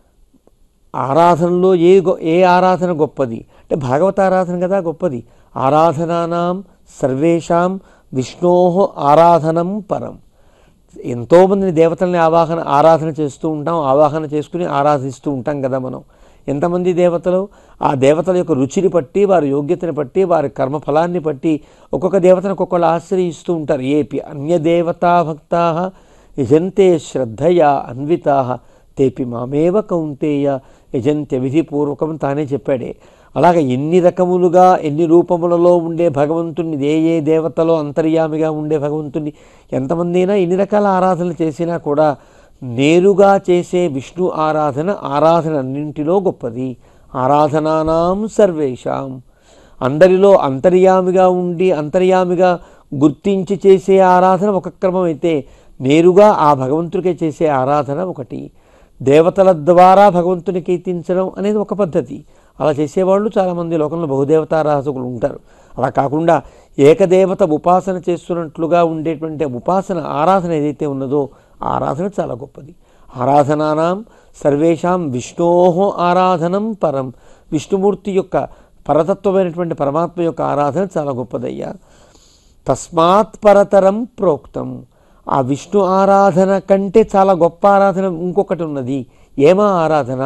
ఆరాధనలో ఏ ఆరాధన గొప్పది అంటే భాగవతారాధన కదా గొప్పది. ఆరాధనానాం సర్వేషాం విష్ణోః ఆరాధనం పరం. ఎంతోమందిని దేవతల్ని ఆరాధన చేస్తూ ఉంటాం, ఆవాహన చేసుకుని ఆరాధిస్తూ ఉంటాం కదా మనం. ఎంతమంది దేవతలు, ఆ దేవతల యొక్క రుచిని బట్టి, వారి యోగ్యతని బట్టి, వారి కర్మఫలాన్ని బట్టి ఒక్కొక్క దేవతను ఒక్కొక్కళ్ళు ఆశ్రయిస్తూ ఉంటారు. ఏపి అన్యదేవతా భక్తా యజంతే శ్రద్ధయా అన్వితా తేపి మామేవ కౌంతేయ యజంత్య విధిపూర్వకం తానే చెప్పాడే. అలాగే ఎన్ని రకములుగా ఎన్ని రూపములలో ఉండే భగవంతుణ్ణి, ఏ దేవతలో అంతర్యామిగా ఉండే భగవంతుణ్ణి ఎంతమంది అయినా ఎన్ని రకాల ఆరాధనలు చేసినా కూడా నేరుగా చేసే విష్ణు ఆరాధన అన్నింటిలో గొప్పది. ఆరాధనానాం సర్వేషాం, అందరిలో అంతర్యామిగా ఉండి అంతర్యామిగా గుర్తించి చేసే ఆరాధన ఒక క్రమం అయితే, నేరుగా ఆ భగవంతుడికే చేసే ఆరాధన ఒకటి. దేవతల ద్వారా భగవంతుని కీర్తించడం అనేది ఒక పద్ధతి. అలా చేసేవాళ్ళు చాలామంది లోకంలో బహుదేవతారాధకులు ఉంటారు. అలా కాకుండా ఏకదేవత ఉపాసన చేస్తున్నట్లుగా ఉండేటువంటి ఉపాసన ఆరాధన ఏదైతే ఉన్నదో ఆరాధన చాలా గొప్పది. ఆరాధనానాం సర్వేషాం విష్ణోః ఆరాధనం పరం, విష్ణుమూర్తి యొక్క పరతత్వమైనటువంటి పరమాత్మ యొక్క ఆరాధన చాలా గొప్పదయ్యా. తస్మాత్ పరతరం ప్రోక్తం, ఆ విష్ణు ఆరాధన కంటే చాలా గొప్ప ఆరాధన ఇంకొకటి ఉన్నది. ఏమా ఆరాధన?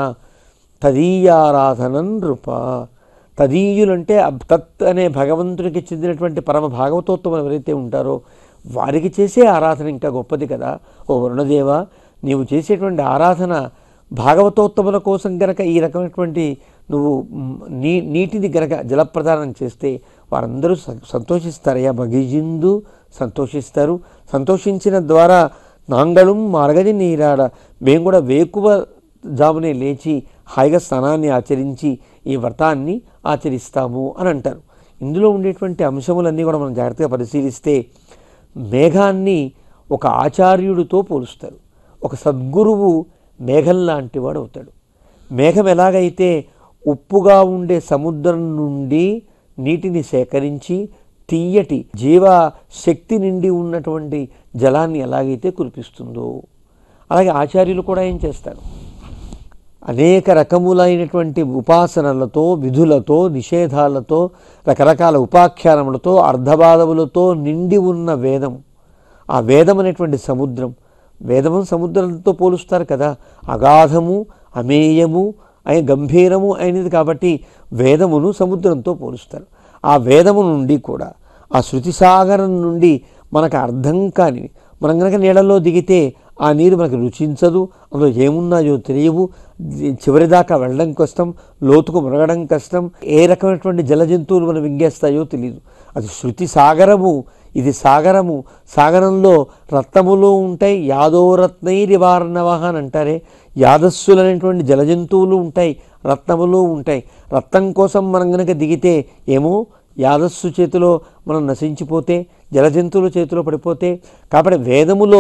తదీయారాధనం నృప. తదీయులంటే తత్ అనే భగవంతునికి చెందినటువంటి పరమ భాగవతోత్తములు ఎవరైతే ఉంటారో వారికి చేసే ఆరాధన ఇంకా గొప్పది కదా. ఓ వరుణదేవ, నీవు చేసేటువంటి ఆరాధన భాగవతోత్తముల కోసం గనక ఈ రకమైనటువంటి నువ్వు నీటిని గనక జలప్రదానం చేస్తే వారందరూ సంతోషిస్తారయ్యా. మగిజిందు సంతోషిస్తారు. సంతోషించిన ద్వారా నాంగళం మార్గది నీరాడ, మేము కూడా వేకువ జామునే లేచి హాయిగా స్నానాన్ని ఆచరించి ఈ వ్రతాన్ని ఆచరిస్తాము అని అంటారు. ఇందులో ఉండేటువంటి అంశములన్నీ కూడా మనం జాగ్రత్తగా పరిశీలిస్తే మేఘాన్ని ఒక ఆచార్యుడితో పోలుస్తారు. ఒక సద్గురువు మేఘం లాంటి వాడు అవుతాడు. మేఘం ఎలాగైతే ఉప్పుగా ఉండే సముద్రం నుండి నీటిని సేకరించి తీయటి జీవశక్తి నిండి ఉన్నటువంటి జలాన్ని ఎలాగైతే కురిపిస్తుందో అలాగే ఆచార్యులు కూడా ఏం చేస్తారు? అనేక రకములైనటువంటి ఉపాసనలతో, విధులతో, నిషేధాలతో, రకరకాల ఉపాఖ్యానములతో, అర్ధబాధములతో నిండి ఉన్న వేదం, ఆ వేదం అనేటువంటి సముద్రం, వేదము సముద్రంతో పోలుస్తారు కదా. అగాధము, అమేయము, గంభీరము అయినది కాబట్టి వేదమును సముద్రంతో పోలుస్తారు. ఆ వేదము నుండి కూడా, ఆ శృతిసాగరం నుండి మనకు అర్థం కానివి, మనం కనుక నీళ్ళల్లో దిగితే ఆ నీరు మనకు రుచించదు, అందులో ఏమున్నాయో తెలియవు, చివరిదాకా వెళ్ళడం కష్టం, లోతుకు మునగడం కష్టం, ఏ రకమైనటువంటి జలజంతువులు మనం వింగేస్తాయో తెలియదు. అది శృతి సాగరము, ఇది సాగరము. సాగరంలో రత్నములు ఉంటాయి, యాదోరత్నైరివార్ణవ అని అంటారే, యాదస్సులు అనేటువంటి జలజంతువులు ఉంటాయి, రత్నములు ఉంటాయి. రత్నం కోసం మనం కనుక దిగితే ఏమో యాదస్సు చేతిలో మనం నశించిపోతే, జలజంతువుల చేతిలో పడిపోతే. కాబట్టి వేదములో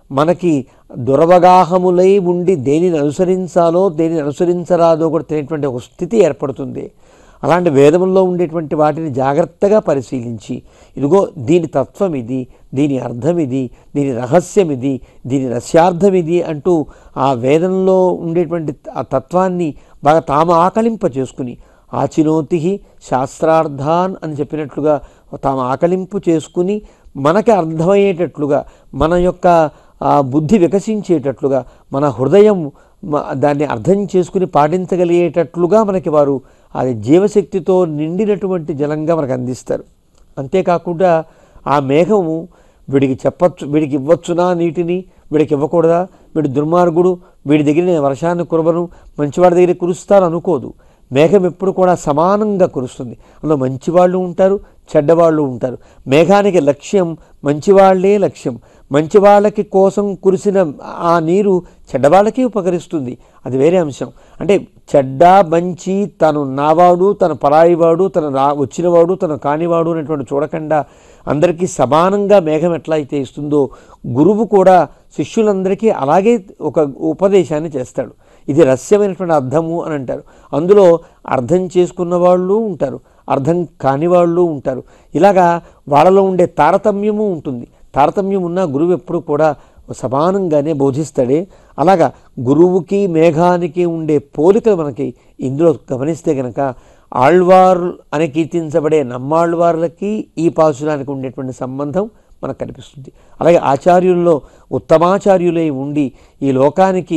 మనకి దురవగాహములై ఉండి దేనిని అనుసరించాలో దేనిని అనుసరించరాదో కూడా తెలియనటువంటి ఒక స్థితి ఏర్పడుతుంది. అలాంటి వేదముల్లో ఉండేటువంటి వాటిని జాగ్రత్తగా పరిశీలించి ఇదిగో దీని తత్వం ఇది, దీని అర్థం ఇది, దీని రహస్యం ఇది, దీని రస్యార్థం ఇది అంటూ ఆ వేదంలో ఉండేటువంటి ఆ తత్వాన్ని బాగా తాము ఆకలింప చేసుకుని ఆచినోతి శాస్త్రార్థాన్ అని చెప్పినట్లుగా తాము ఆకలింపు చేసుకుని మనకి అర్థమయ్యేటట్లుగా మన యొక్క బుద్ధి వికసించేటట్లుగా మన హృదయం దాన్ని అర్థం చేసుకుని పాటించగలిగేటట్లుగా మనకి వారు అది జీవశక్తితో నిండినటువంటి జలంగా మనకు అందిస్తారు. అంతేకాకుండా ఆ మేఘము వీడికి చెప్పచ్చు, వీడికి ఇవ్వచ్చునా నీటిని, వీడికి ఇవ్వకూడదా, వీడి దుర్మార్గుడు, వీడి దగ్గర నేను వర్షాన్ని కురవను, మంచివాడి దగ్గర కురుస్తాను అనుకోదు. మేఘం ఎప్పుడు కూడా సమానంగా కురుస్తుంది. అందులో మంచివాళ్ళు ఉంటారు, చెడ్డవాళ్ళు ఉంటారు. మేఘానికి లక్ష్యం మంచివాళ్లే లక్ష్యం. మంచివాళ్ళకి కోసం కురిసిన ఆ నీరు చెడ్డవాళ్ళకి ఉపకరిస్తుంది, అది వేరే అంశం. అంటే చెడ్డ మంచి, తను నావాడు, తను పరాయివాడు, తను వచ్చినవాడు, తను కానివాడు అనేటువంటి చూడకుండా అందరికీ సమానంగా మేఘం ఎట్లా అయితే ఇస్తుందో గురువు కూడా శిష్యులందరికీ అలాగే ఒక ఉపదేశాన్ని చేస్తాడు. ఇది రహస్యమైనటువంటి అర్థము అని అంటారు. అందులో అర్థం చేసుకున్న వాళ్ళు ఉంటారు, అర్థం కాని వాళ్ళు ఉంటారు. ఇలాగా వాళ్ళలో ఉండే తారతమ్యము ఉంటుంది. తారతమ్యం ఉన్న గురువు ఎప్పుడు కూడా సమానంగానే బోధిస్తాడే. అలాగా గురువుకి మేఘానికి ఉండే పోలికలు మనకి ఇందులో గమనిస్తే కనుక ఆళ్వారు అని కీర్తించబడే నమ్మాళ్వార్లకి ఈ పాశురానికి ఉండేటువంటి సంబంధం మనకు కనిపిస్తుంది. అలాగే ఆచార్యుల్లో ఉత్తమాచార్యులై ఉండి ఈ లోకానికి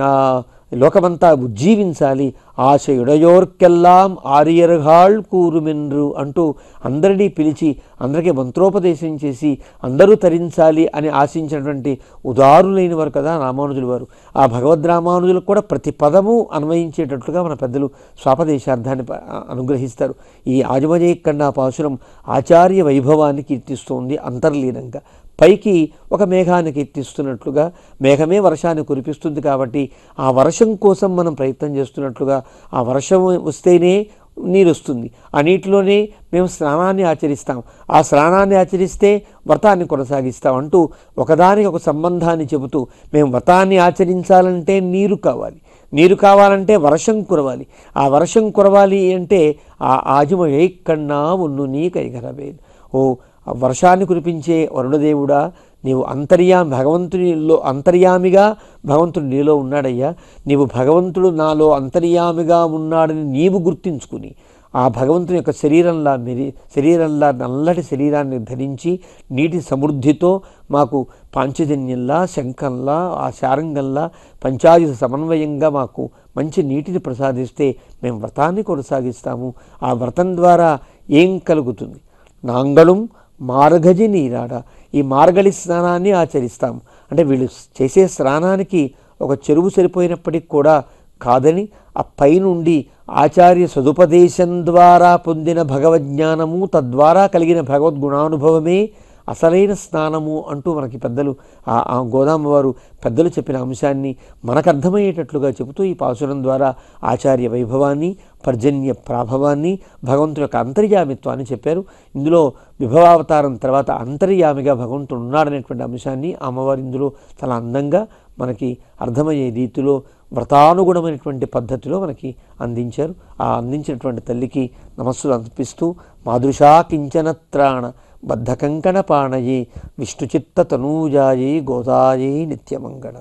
లోకమంతా ఉజ్జీవించాలి, ఆశయుడయోర్కెల్లాం ఆర్యర్హాళ్ కూరుమెన్రు అంటూ అందరినీ పిలిచి అందరికీ మంత్రోపదేశం చేసి అందరూ తరించాలి అని ఆశించినటువంటి ఉదారులైన వారు కదా రామానుజులు వారు. ఆ భగవద్ రామానుజులకు కూడా ప్రతి పదము అన్వయించేటట్లుగా మన పెద్దలు స్వాపదేశార్థాన్ని అనుగ్రహిస్తారు. ఈ ఆజమజయఖండా పాశురం ఆచార్య వైభవాన్ని కీర్తిస్తోంది అంతర్లీనంగా. పైకి ఒక మేఘాన్ని కీర్తిస్తున్నట్లుగా, మేఘమే వర్షాన్ని కురిపిస్తుంది కాబట్టి ఆ వర్షం కోసం మనం ప్రయత్నం చేస్తున్నట్లుగా, ఆ వర్షం వస్తేనే నీరు వస్తుంది, ఆ నీటిలోనే మేము స్నానాన్ని ఆచరిస్తాం, ఆ స్నానాన్ని ఆచరిస్తే వ్రతాన్ని కొనసాగిస్తాం అంటూ ఒకదానికి ఒక సంబంధాన్ని చెబుతూ మేము వ్రతాన్ని ఆచరించాలంటే నీరు కావాలి, నీరు కావాలంటే వర్షం కురవాలి, ఆ వర్షం కురవాలి అంటే ఆ ఆజమయైకన్నా ఉన్ను నీ కైగరవేల్. ఓ వర్షాన్ని కురిపించే వరుణదేవుడా, నీవు భగవంతునిలో అంతర్యామిగా భగవంతుడు నీలో ఉన్నాడయ్యా. నీవు భగవంతుడు నాలో అంతర్యామిగా ఉన్నాడని నీవు గుర్తించుకుని ఆ భగవంతుని యొక్క శరీరంలా నల్లటి శరీరాన్ని ధరించి నీటి సమృద్ధితో మాకు పాంచజన్యంలా, శంఖంలా, ఆ శారంగంలా పంచాయుధ సమన్వయంగా మాకు మంచి నీటిని ప్రసాదిస్తే మేము వ్రతాన్ని కొనసాగిస్తాము. ఆ వ్రతం ద్వారా ఏం కలుగుతుంది? నాంగళం మార్గజి నీరాడ, ఈ మార్గళి స్నానాన్ని ఆచరిస్తాము. అంటే వీళ్ళు చేసే స్నానానికి ఒక చెరువు సరిపోయినప్పటికీ కూడా కాదని ఆ పైనుండి ఆచార్య సదుపదేశం ద్వారా పొందిన భగవజ్ఞానము, తద్వారా కలిగిన భగవద్గుణానుభవమే అసలైన స్నానము అంటూ మనకి పెద్దలు ఆ గోదామ వారు పెద్దలు చెప్పిన అంశాన్ని మనకు అర్థమయ్యేటట్లుగా చెబుతూ ఈ పాసురం ద్వారా ఆచార్య వైభవాన్ని, పర్జన్య ప్రాభవాన్ని, భగవంతుని యొక్క అంతర్యామిత్వాన్ని చెప్పారు. ఇందులో విభవావతారం తర్వాత అంతర్యామిగా భగవంతుడు ఉన్నాడనేటువంటి అంశాన్ని అమ్మవారు ఇందులో చాలా అందంగా మనకి అర్థమయ్యే రీతిలో వ్రతానుగుణమైనటువంటి పద్ధతిలో మనకి అందించారు. ఆ అందించినటువంటి తల్లికి నమస్సులు అర్పిస్తూ మాదృశా కించనత్రాణ బద్ధకంకణ పాణయే విష్ణుచిత్త తనూజాయే గోదాయే నిత్యమంగళం.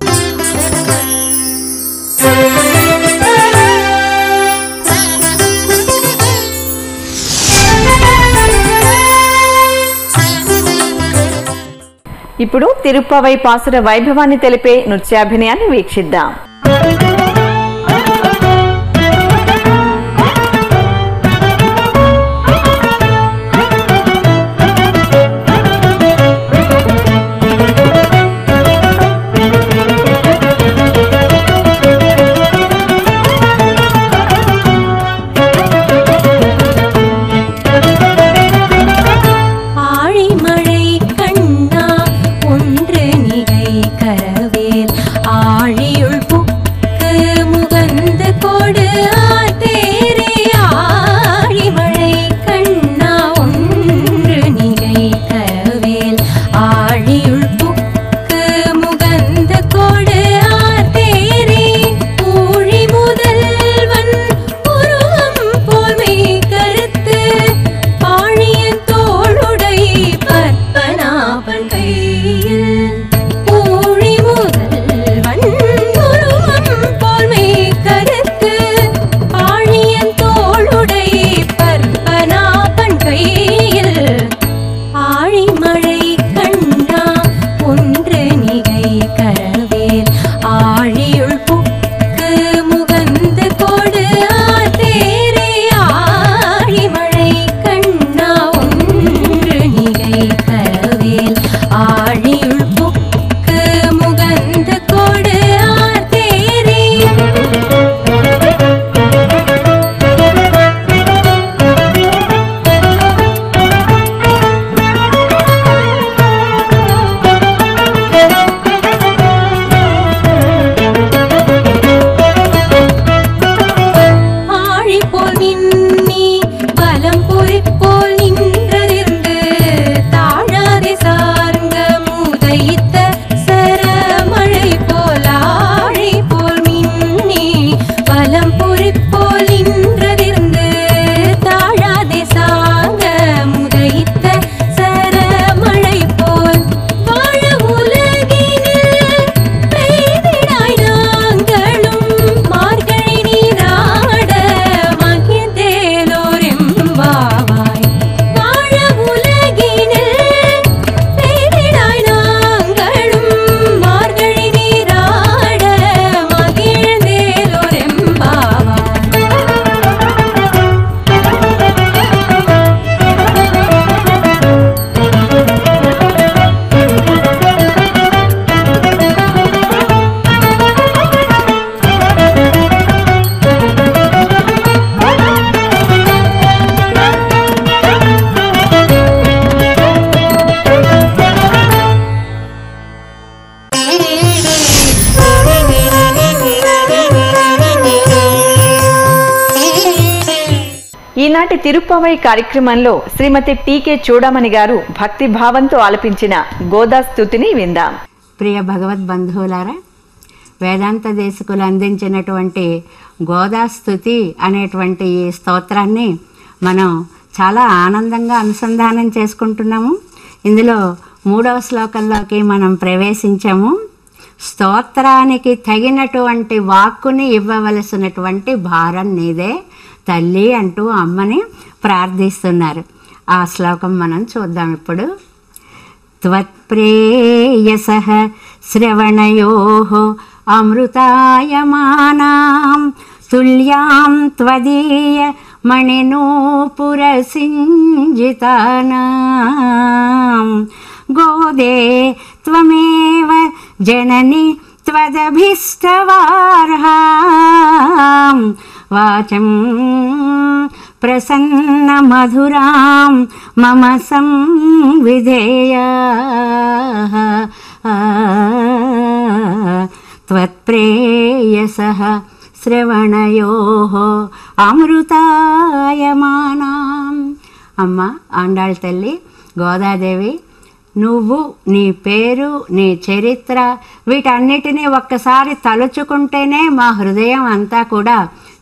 ఇప్పుడు తిరుప్పవై పాసుర వైభవాన్ని తెలిపే నృత్యాభినయాన్ని వీక్షిద్దాం. ஆழியுள் ఈనాటి తిరుప్పవై కార్యక్రమంలో శ్రీమతి టీకే చూడమణి గారు భక్తి భావంతో ఆలపించిన గోదా స్తుతిని విందాం. ప్రియ భగవద్బంధువులారా, వేదాంత దేశకులు అందించినటువంటి గోదా స్తుతి అనేటువంటి ఈ స్తోత్రాన్ని మనం చాలా ఆనందంగా అనుసంధానం చేసుకుంటున్నాము. ఇందులో 3వ శ్లోకంలోకి మనం ప్రవేశించాము. స్తోత్రానికి తగినటువంటి వాక్కుని ఇవ్వవలసినటువంటి భారం నీదే తల్లి అంటూ అమ్మని ప్రార్థిస్తున్నారు. ఆ శ్లోకం మనం చూద్దాం ఇప్పుడు. త్వత్ప్రేయసః శ్రవణయోః అమృతాయమానాం తుల్యాం త్వదీయ మణినూపురసింజితానాం గోదే త్వమేవ జనని త్వదభీష్టవార్హాం వాచం ప్రసన్న మధురాం మమ సంవిధేయా త్వత్ప్రేయసః శ్రవణయోః అమృతాయమానాం. అమ్మ ఆండాళ్ తల్లి గోదాదేవి, నువ్వు, నీ పేరు, నీ చరిత్ర వీటన్నిటినీ ఒక్కసారి తలుచుకుంటేనే మా హృదయం అంతా కూడా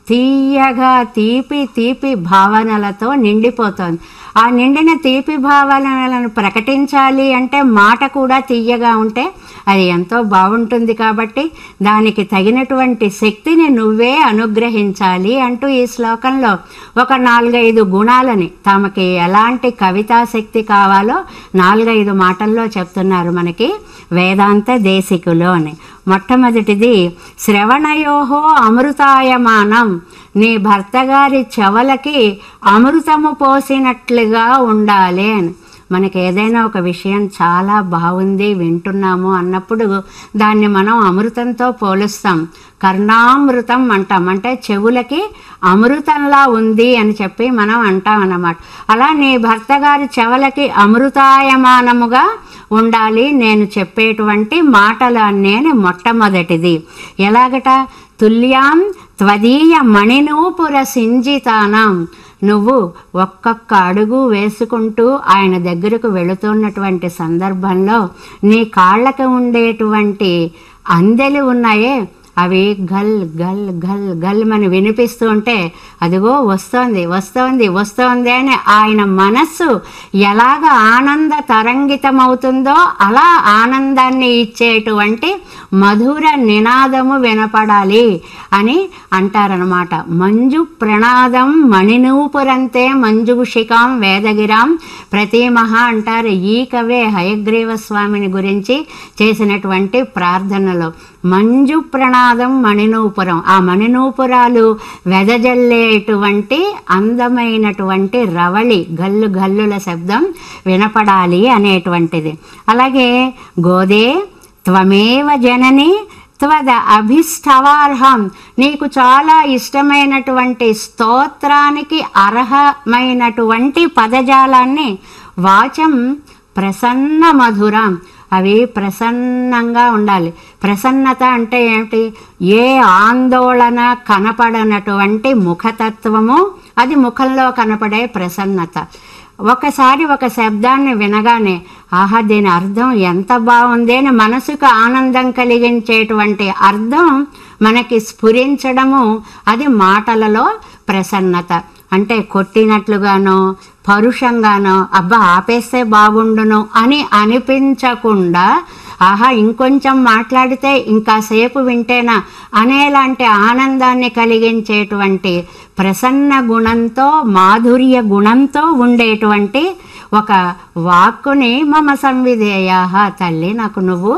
తీయగా తీపి తీపి భావనలతో నిండిపోతుంది. ఆ నిండిన తీపి భావనలను ప్రకటించాలి అంటే మాట కూడా తీయగా ఉంటే అది ఎంతో బాగుంటుంది. కాబట్టి దానికి తగినటువంటి శక్తిని నువ్వే అనుగ్రహించాలి అంటూ ఈ శ్లోకంలో ఒక 4-5 గుణాలని, తమకి ఎలాంటి కవితా శక్తి కావాలో 4-5 మాటల్లో చెప్తున్నారు మనకి వేదాంత దేశికులు అని. మొట్టమొదటిది శ్రవణయోహో అమృతాయమానం. నీ భర్త గారి చెవులకి అమృతము పోసినట్లుగా ఉండాలి అని. మనకి ఏదైనా ఒక విషయం చాలా బాగుంది వింటున్నాము అన్నప్పుడు దాన్ని మనం అమృతంతో పోలుస్తాం. కర్ణామృతం అంటాం, అంటే చెవులకి అమృతంలా ఉంది అని చెప్పి మనం అంటాం అన్నమాట. అలా నీ భర్త గారి చెవులకి అమృతాయమానముగా ఉండాలి నేను చెప్పేటువంటి మాటలు అన్నీ. మొట్టమొదటిది ఎలాగట? తుల్యాం త్వదీయ మణినూపుర సింజితానం. నువ్వు ఒక్కొక్క అడుగు వేసుకుంటూ ఆయన దగ్గరకు వెళుతున్నటువంటి సందర్భంలో నీ కాళ్ళకి ఉండేటువంటి అందెలు ఉన్నాయే, అవి గల్ గల్ గల్ గల్ అని వినిపిస్తూ ఉంటే అదిగో వస్తోంది వస్తోంది వస్తోంది అని ఆయన మనస్సు ఎలాగ ఆనంద తరంగితమవుతుందో అలా ఆనందాన్ని ఇచ్చేటువంటి మధుర నినాదము వినపడాలి అని అంటారనమాట. మంజు ప్రణాదం మణినూపురంతే మంజుషికాం వేదగిరాం ప్రతిమహ అంటారు. ఈ కవే హయగ్రీవ స్వామిని గురించి చేసినటువంటి ప్రార్థనలో మంజు ప్రణాదం మణినూపురం. ఆ మణినూపురాలు వెదజల్లేటువంటి అందమైనటువంటి రవళి గల్లు గల్లుల శబ్దం వినపడాలి అనేటువంటిది. అలాగే గోదే త్వమేవ జనని త్వద అభిష్టవార్హం. నీకు చాలా ఇష్టమైనటువంటి స్తోత్రానికి అర్హమైనటువంటి పదజాలాన్ని వాచం ప్రసన్న మధురం. అవి ప్రసన్నంగా ఉండాలి. ప్రసన్నత అంటే ఏమిటి? ఏ ఆందోళన కనపడనటువంటి ముఖతత్వము, అది ముఖంలో కనపడే ప్రసన్నత. ఒకసారి ఒక శబ్దాన్ని వినగానే ఆహా దీని అర్థం ఎంత బాగుంది అని మనసుకు ఆనందం కలిగించేటువంటి అర్థం మనకి స్ఫురించడము, అది మాటలలో ప్రసన్నత. అంటే కొట్టినట్లుగానో పరుషంగానో అబ్బా ఆపేస్తే బాగుండును అని అనిపించకుండా ఆహా ఇంకొంచెం మాట్లాడితే ఇంకాసేపు వింటేనా అనేలాంటి ఆనందాన్ని కలిగించేటువంటి ప్రసన్న గుణంతో మాధుర్య గుణంతో ఉండేటువంటి ఒక వాక్కుని మమ సంవిధేయ తల్లి నాకు నువ్వు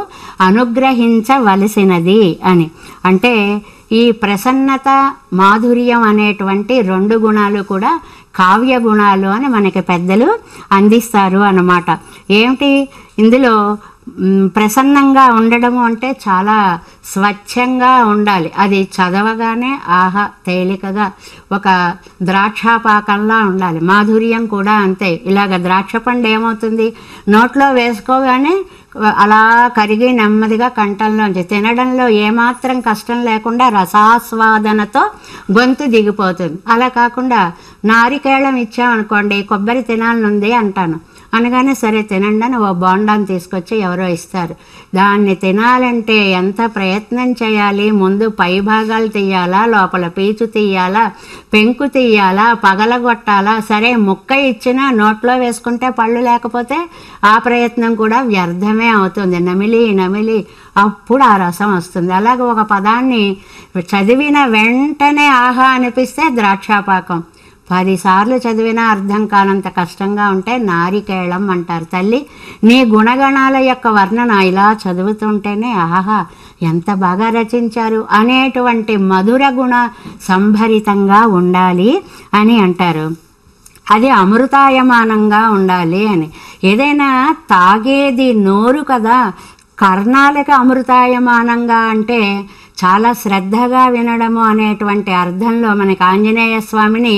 అనుగ్రహించవలసినది అని. అంటే ఈ ప్రసన్నత మాధుర్యం అనేటువంటి 2 గుణాలు కూడా కావ్య గుణాలు అని మనకి పెద్దలు అందిస్తారు అన్నమాట. ఏమిటి ఇందులో ప్రసన్నంగా ఉండడము అంటే చాలా స్వచ్ఛంగా ఉండాలి. అది చదవగానే ఆహా తేలికగా ఒక ద్రాక్షపాకంలా ఉండాలి. మాధుర్యం కూడా అంతే. ఇలాగ ద్రాక్ష పండు ఏమవుతుంది, నోట్లో వేసుకోగానే అలా కరిగి నెమ్మదిగా కంఠంలోంచి తినడంలో ఏమాత్రం కష్టం లేకుండా రసాస్వాదనతో గొంతు దిగిపోతుంది. అలా కాకుండా నారికేళం ఇచ్చామనుకోండి, కొబ్బరి తినాలనుంది అంటాను అనగానే సరే తినండి అని ఓ బోండాన్ని తీసుకొచ్చి ఎవరో ఇస్తారు. దాన్ని తినాలంటే ఎంత ప్రయత్నం చేయాలి. ముందు పై భాగాలు తీయాలా, లోపల పీచు తీయాలా, పెంకు తీయాలా, పగలగొట్టాలా. సరే ముక్క ఇచ్చినా నోట్లో వేసుకుంటే పళ్ళు లేకపోతే ఆ ప్రయత్నం కూడా వ్యర్థమే అవుతుంది. నమిలి నమిలి అప్పుడు ఆ రసం వస్తుంది. అలాగే ఒక పదాన్ని చదివిన వెంటనే ఆహా అనిపిస్తే ద్రాక్షాపాకం, 10 సార్లు చదివినా అర్థం కానంత కష్టంగా ఉంటే నారికేళం అంటారు. తల్లి నీ గుణగణాల యొక్క వర్ణన ఇలా చదువుతుంటేనే ఆహా ఎంత బాగా రచించారు అనేటువంటి మధుర గుణ సంభరితంగా ఉండాలి అని అంటారు. అది అమృతాయమానంగా ఉండాలి అని. ఏదైనా తాగేది నోరు కదా, కర్ణాలకు అమృతాయమానంగా అంటే చాలా శ్రద్ధగా వినడము అనేటువంటి అర్థంలో మనకి ఆంజనేయ స్వామిని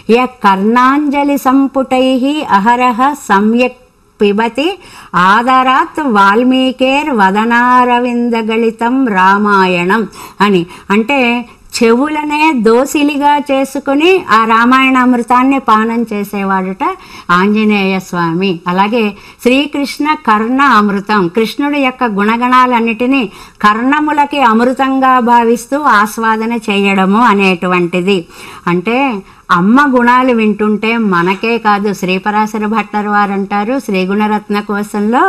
కర్ణాంజలి సంపుటై అహరహ సమ్యక్ పిబతి ఆదరాత్ వాల్మీకేర్ వదనారవిందగళితం రామాయణం అని. అంటే చెవులనే దోసిలిగా చేసుకుని ఆ రామాయణామృతాన్ని పానం చేసేవాడుట ఆంజనేయ స్వామి. అలాగే శ్రీకృష్ణ కర్ణ అమృతం, కృష్ణుడి యొక్క గుణగణాలన్నిటినీ కర్ణములకి అమృతంగా భావిస్తూ ఆస్వాదన చేయడము అనేటువంటిది. అంటే అమ్మ గుణాలు వింటుంటే మనకే కాదు, శ్రీపరాశర భట్టర్ వారు అంటారు శ్రీగుణరత్న కోశంలో,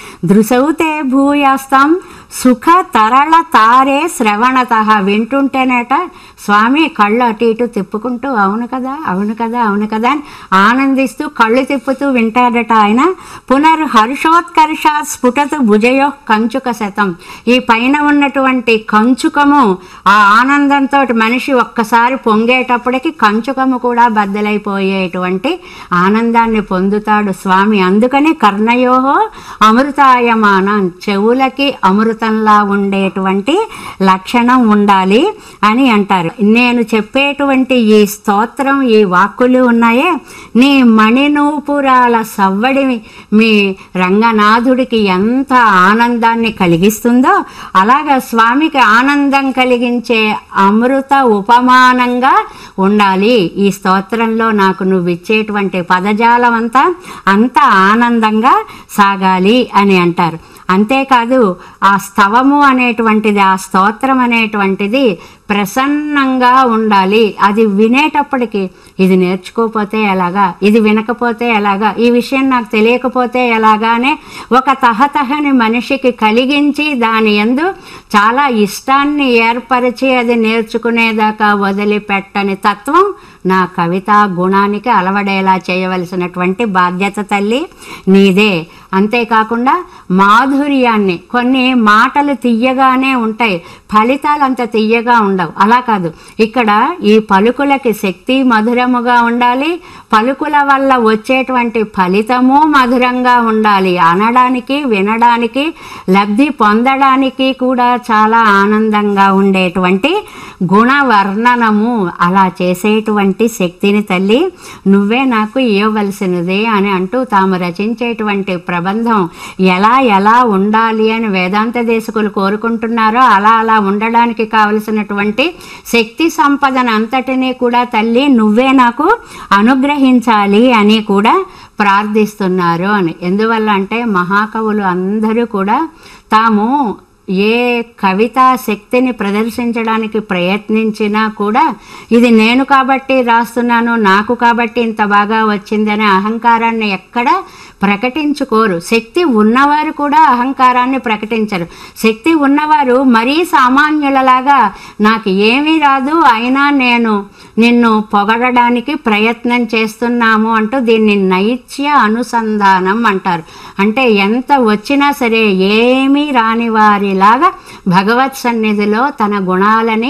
దృశౌతే భూయాస్తాం సుఖ తరళ తారే శ్రవణత. వింటుంటేనేట స్వామి కళ్ళు అటు ఇటు తిప్పుకుంటూ అవును కదా అవును కదా అవును కదా అని ఆనందిస్తూ కళ్ళు తిప్పుతూ వింటాడట ఆయన. పునర్హర్షోత్కర్ష స్ఫుటతు భుజయో కంచుక శతం. ఈ పైన ఉన్నటువంటి కంచుకము ఆ ఆనందంతో మనిషి ఒక్కసారి పొంగేటప్పటికి కంచుకము కూడా బద్దలైపోయేటువంటి ఆనందాన్ని పొందుతాడు స్వామి. అందుకని కర్ణయోహో అమృతాయమానం, చెవులకి అమృతంలా ఉండేటువంటి లక్షణం ఉండాలి అని అంటారు. నేను చెప్పేటువంటి ఈ స్తోత్రం, ఈ వాక్కులు ఉన్నాయే, నీ మణినూపురాల సవ్వడి మీ రంగనాథుడికి ఎంత ఆనందాన్ని కలిగిస్తుందో అలాగా స్వామికి ఆనందం కలిగించే అమృత ఉపమానంగా ఉండాలి ఈ స్తోత్రంలో నాకు నువ్వు ఇచ్చేటువంటి పదజాలం అంత ఆనందంగా సాగాలి అని అంటారు. అంతేకాదు ఆ స్తవము అనేటువంటిది, ఆ స్తోత్రం అనేటువంటిది ప్రసన్నంగా ఉండాలి. అది వినేటప్పటికి ఇది నేర్చుకోకపోతే ఎలాగా, ఇది వినకపోతే ఎలాగా, ఈ విషయం నాకు తెలియకపోతే ఎలాగానే ఒక తహతహని మనిషికి కలిగించి దాని యందు చాలా ఇష్టాన్ని ఏర్పరిచి అది నేర్చుకునేదాకా వదిలిపెట్టని తత్వం నా కవితా గుణానికి అలవడేలా చేయవలసినటువంటి బాధ్యత తల్లి నీదే. అంతేకాకుండా మాధుర్యాన్ని, కొన్ని మాటలు తీయగానే ఉంటాయి, ఫలితాలు అంత తీయగా ఉండవు. అలా కాదు, ఇక్కడ ఈ పలుకులకి శక్తి మధురముగా ఉండాలి, పలుకుల వల్ల వచ్చేటువంటి ఫలితము మధురంగా ఉండాలి. అనడానికి, వినడానికి, లబ్ధి పొందడానికి కూడా చాలా ఆనందంగా ఉండేటువంటి గుణవర్ణనము అలా చేసేటువంటి శక్తిని తల్లి నువ్వే నాకు ఇవ్వవలసినది అని అంటూ తాము రచించేటువంటి ప్రబంధం ఎలా ఎలా ఉండాలి అని వేదాంత దేశకులు కోరుకుంటున్నారో అలా అలా ఉండడానికి కావలసినటువంటి శక్తి సంపదన అంతటినీ కూడా తల్లి నువ్వే నాకు అనుగ్రహించాలి అని కూడా ప్రార్థిస్తున్నారు అని. ఎందువల్ల అంటే మహాకవులు అందరూ కూడా తాము ఏ కవితా శక్తిని ప్రదర్శించడానికి ప్రయత్నించినా కూడా ఇది నేను కాబట్టి రాస్తున్నాను, నాకు కాబట్టి ఇంత బాగా వచ్చిందనే అహంకారాన్ని ఎక్కడ ప్రకటించుకోరు. శక్తి ఉన్నవారు కూడా అహంకారాన్ని ప్రకటించరు. శక్తి ఉన్నవారు మరీ సామాన్యులలాగా నాకు ఏమీ రాదు అయినా నేను నిన్ను పొగడడానికి ప్రయత్నం చేస్తున్నాము అంటూ దీన్ని నైత్య అనుసంధానం అంటారు. అంటే ఎంత వచ్చినా సరే ఏమీ రాని వారి అనేలాగా భగవత్ సన్నిధిలో తన గుణాలని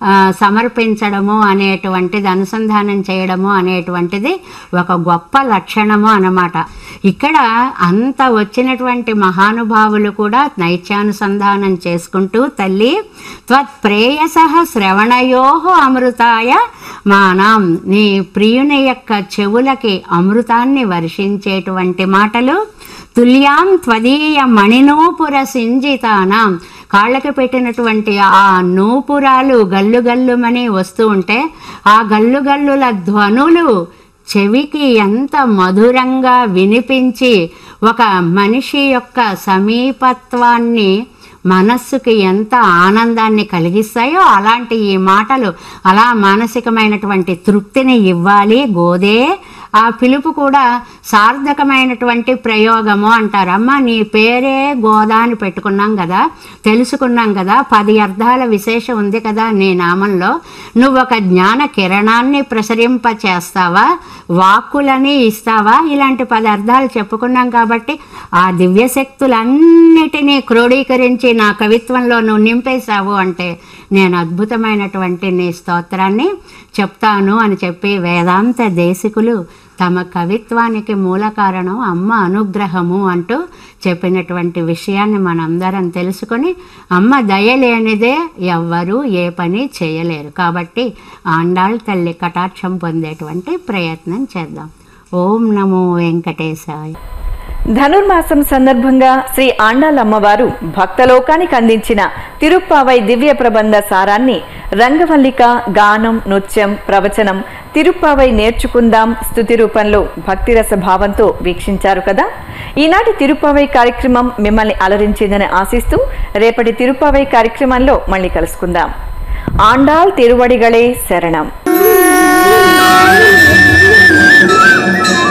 సమర్పించడము అనేటువంటిది, అనుసంధానం చేయడము అనేటువంటిది ఒక గొప్ప లక్షణము అన్నమాట. ఇక్కడ అంత వచ్చినటువంటి మహానుభావులు కూడా నైత్యానుసంధానం చేసుకుంటూ తల్లి త్వత్ప్రేయస శ్రవణయో అమృతాయ మానాం, నీ ప్రియుని యొక్క చెవులకి అమృతాన్ని వర్షించేటువంటి మాటలు, తుల్యాం త్వదీయ మణినూపుర సింజితానాం, కాళ్ళకి పెట్టినటువంటి ఆ నూపురాలు గల్లు గల్లుమని వస్తూ ఉంటే ఆ గల్లు గల్లుల ధ్వనులు చెవికి ఎంత మధురంగా వినిపించి ఒక మనిషి యొక్క సమీపత్వాన్ని, మనస్సుకి ఎంత ఆనందాన్ని కలిగిస్తాయో అలాంటి ఈ మాటలు అలా మానసికమైనటువంటి తృప్తిని ఇవ్వాలి. గోదే ఆ పిలుపు కూడా సార్థకమైనటువంటి ప్రయోగము అంటారు. అమ్మ నీ పేరే గోదా అని పెట్టుకున్నాం కదా, తెలుసుకున్నాం కదా, 10 అర్థాల విశేషం ఉంది కదా నీ నామంలో, నువ్వు ఒక జ్ఞాన కిరణాన్ని ప్రసరింప చేస్తావా, వాక్కులని ఇస్తావా, ఇలాంటి 10 అర్థాలు చెప్పుకున్నాం కాబట్టి ఆ దివ్యశక్తులన్నిటినీ క్రోడీకరించి నా కవిత్వంలో నువ్వు నింపేశావు అంటే నేను అద్భుతమైనటువంటి నీ స్తోత్రాన్ని చెప్తాను అని చెప్పి వేదాంత దేశికులు తమ కవిత్వానికి మూల కారణం అమ్మ అనుగ్రహము అంటూ చెప్పినటువంటి విషయాన్ని మనందరం తెలుసుకొని అమ్మ దయలేనిదే ఎవ్వరూ ఏ పని చేయలేరు. కాబట్టి ఆండాళ్ తల్లి కటాక్షం పొందేటువంటి ప్రయత్నం చేద్దాం. ఓం నమో వెంకటేశాయ. ధనుర్మాసం సందర్భంగా శ్రీ ఆండాళ్ అమ్మవారు భక్తలోకానికి అందించిన తిరుప్పావై దివ్య ప్రబంధ సారాన్ని రంగవల్లిక, గానం, నృత్యం, ప్రవచనం, తిరుప్పావై నేర్చుకుందాం స్తుతి రూపంలో భక్తిరస భావంతో వీక్షించారు కదా. ఈనాటి తిరుప్పావై కార్యక్రమం మిమ్మల్ని అలరించిందని ఆశిస్తూ రేపటి తిరుప్పావై కార్యక్రమంలో మళ్ళీ కలుసుకుందాం. ఆండాళ్ తిరువడిగళే శరణం.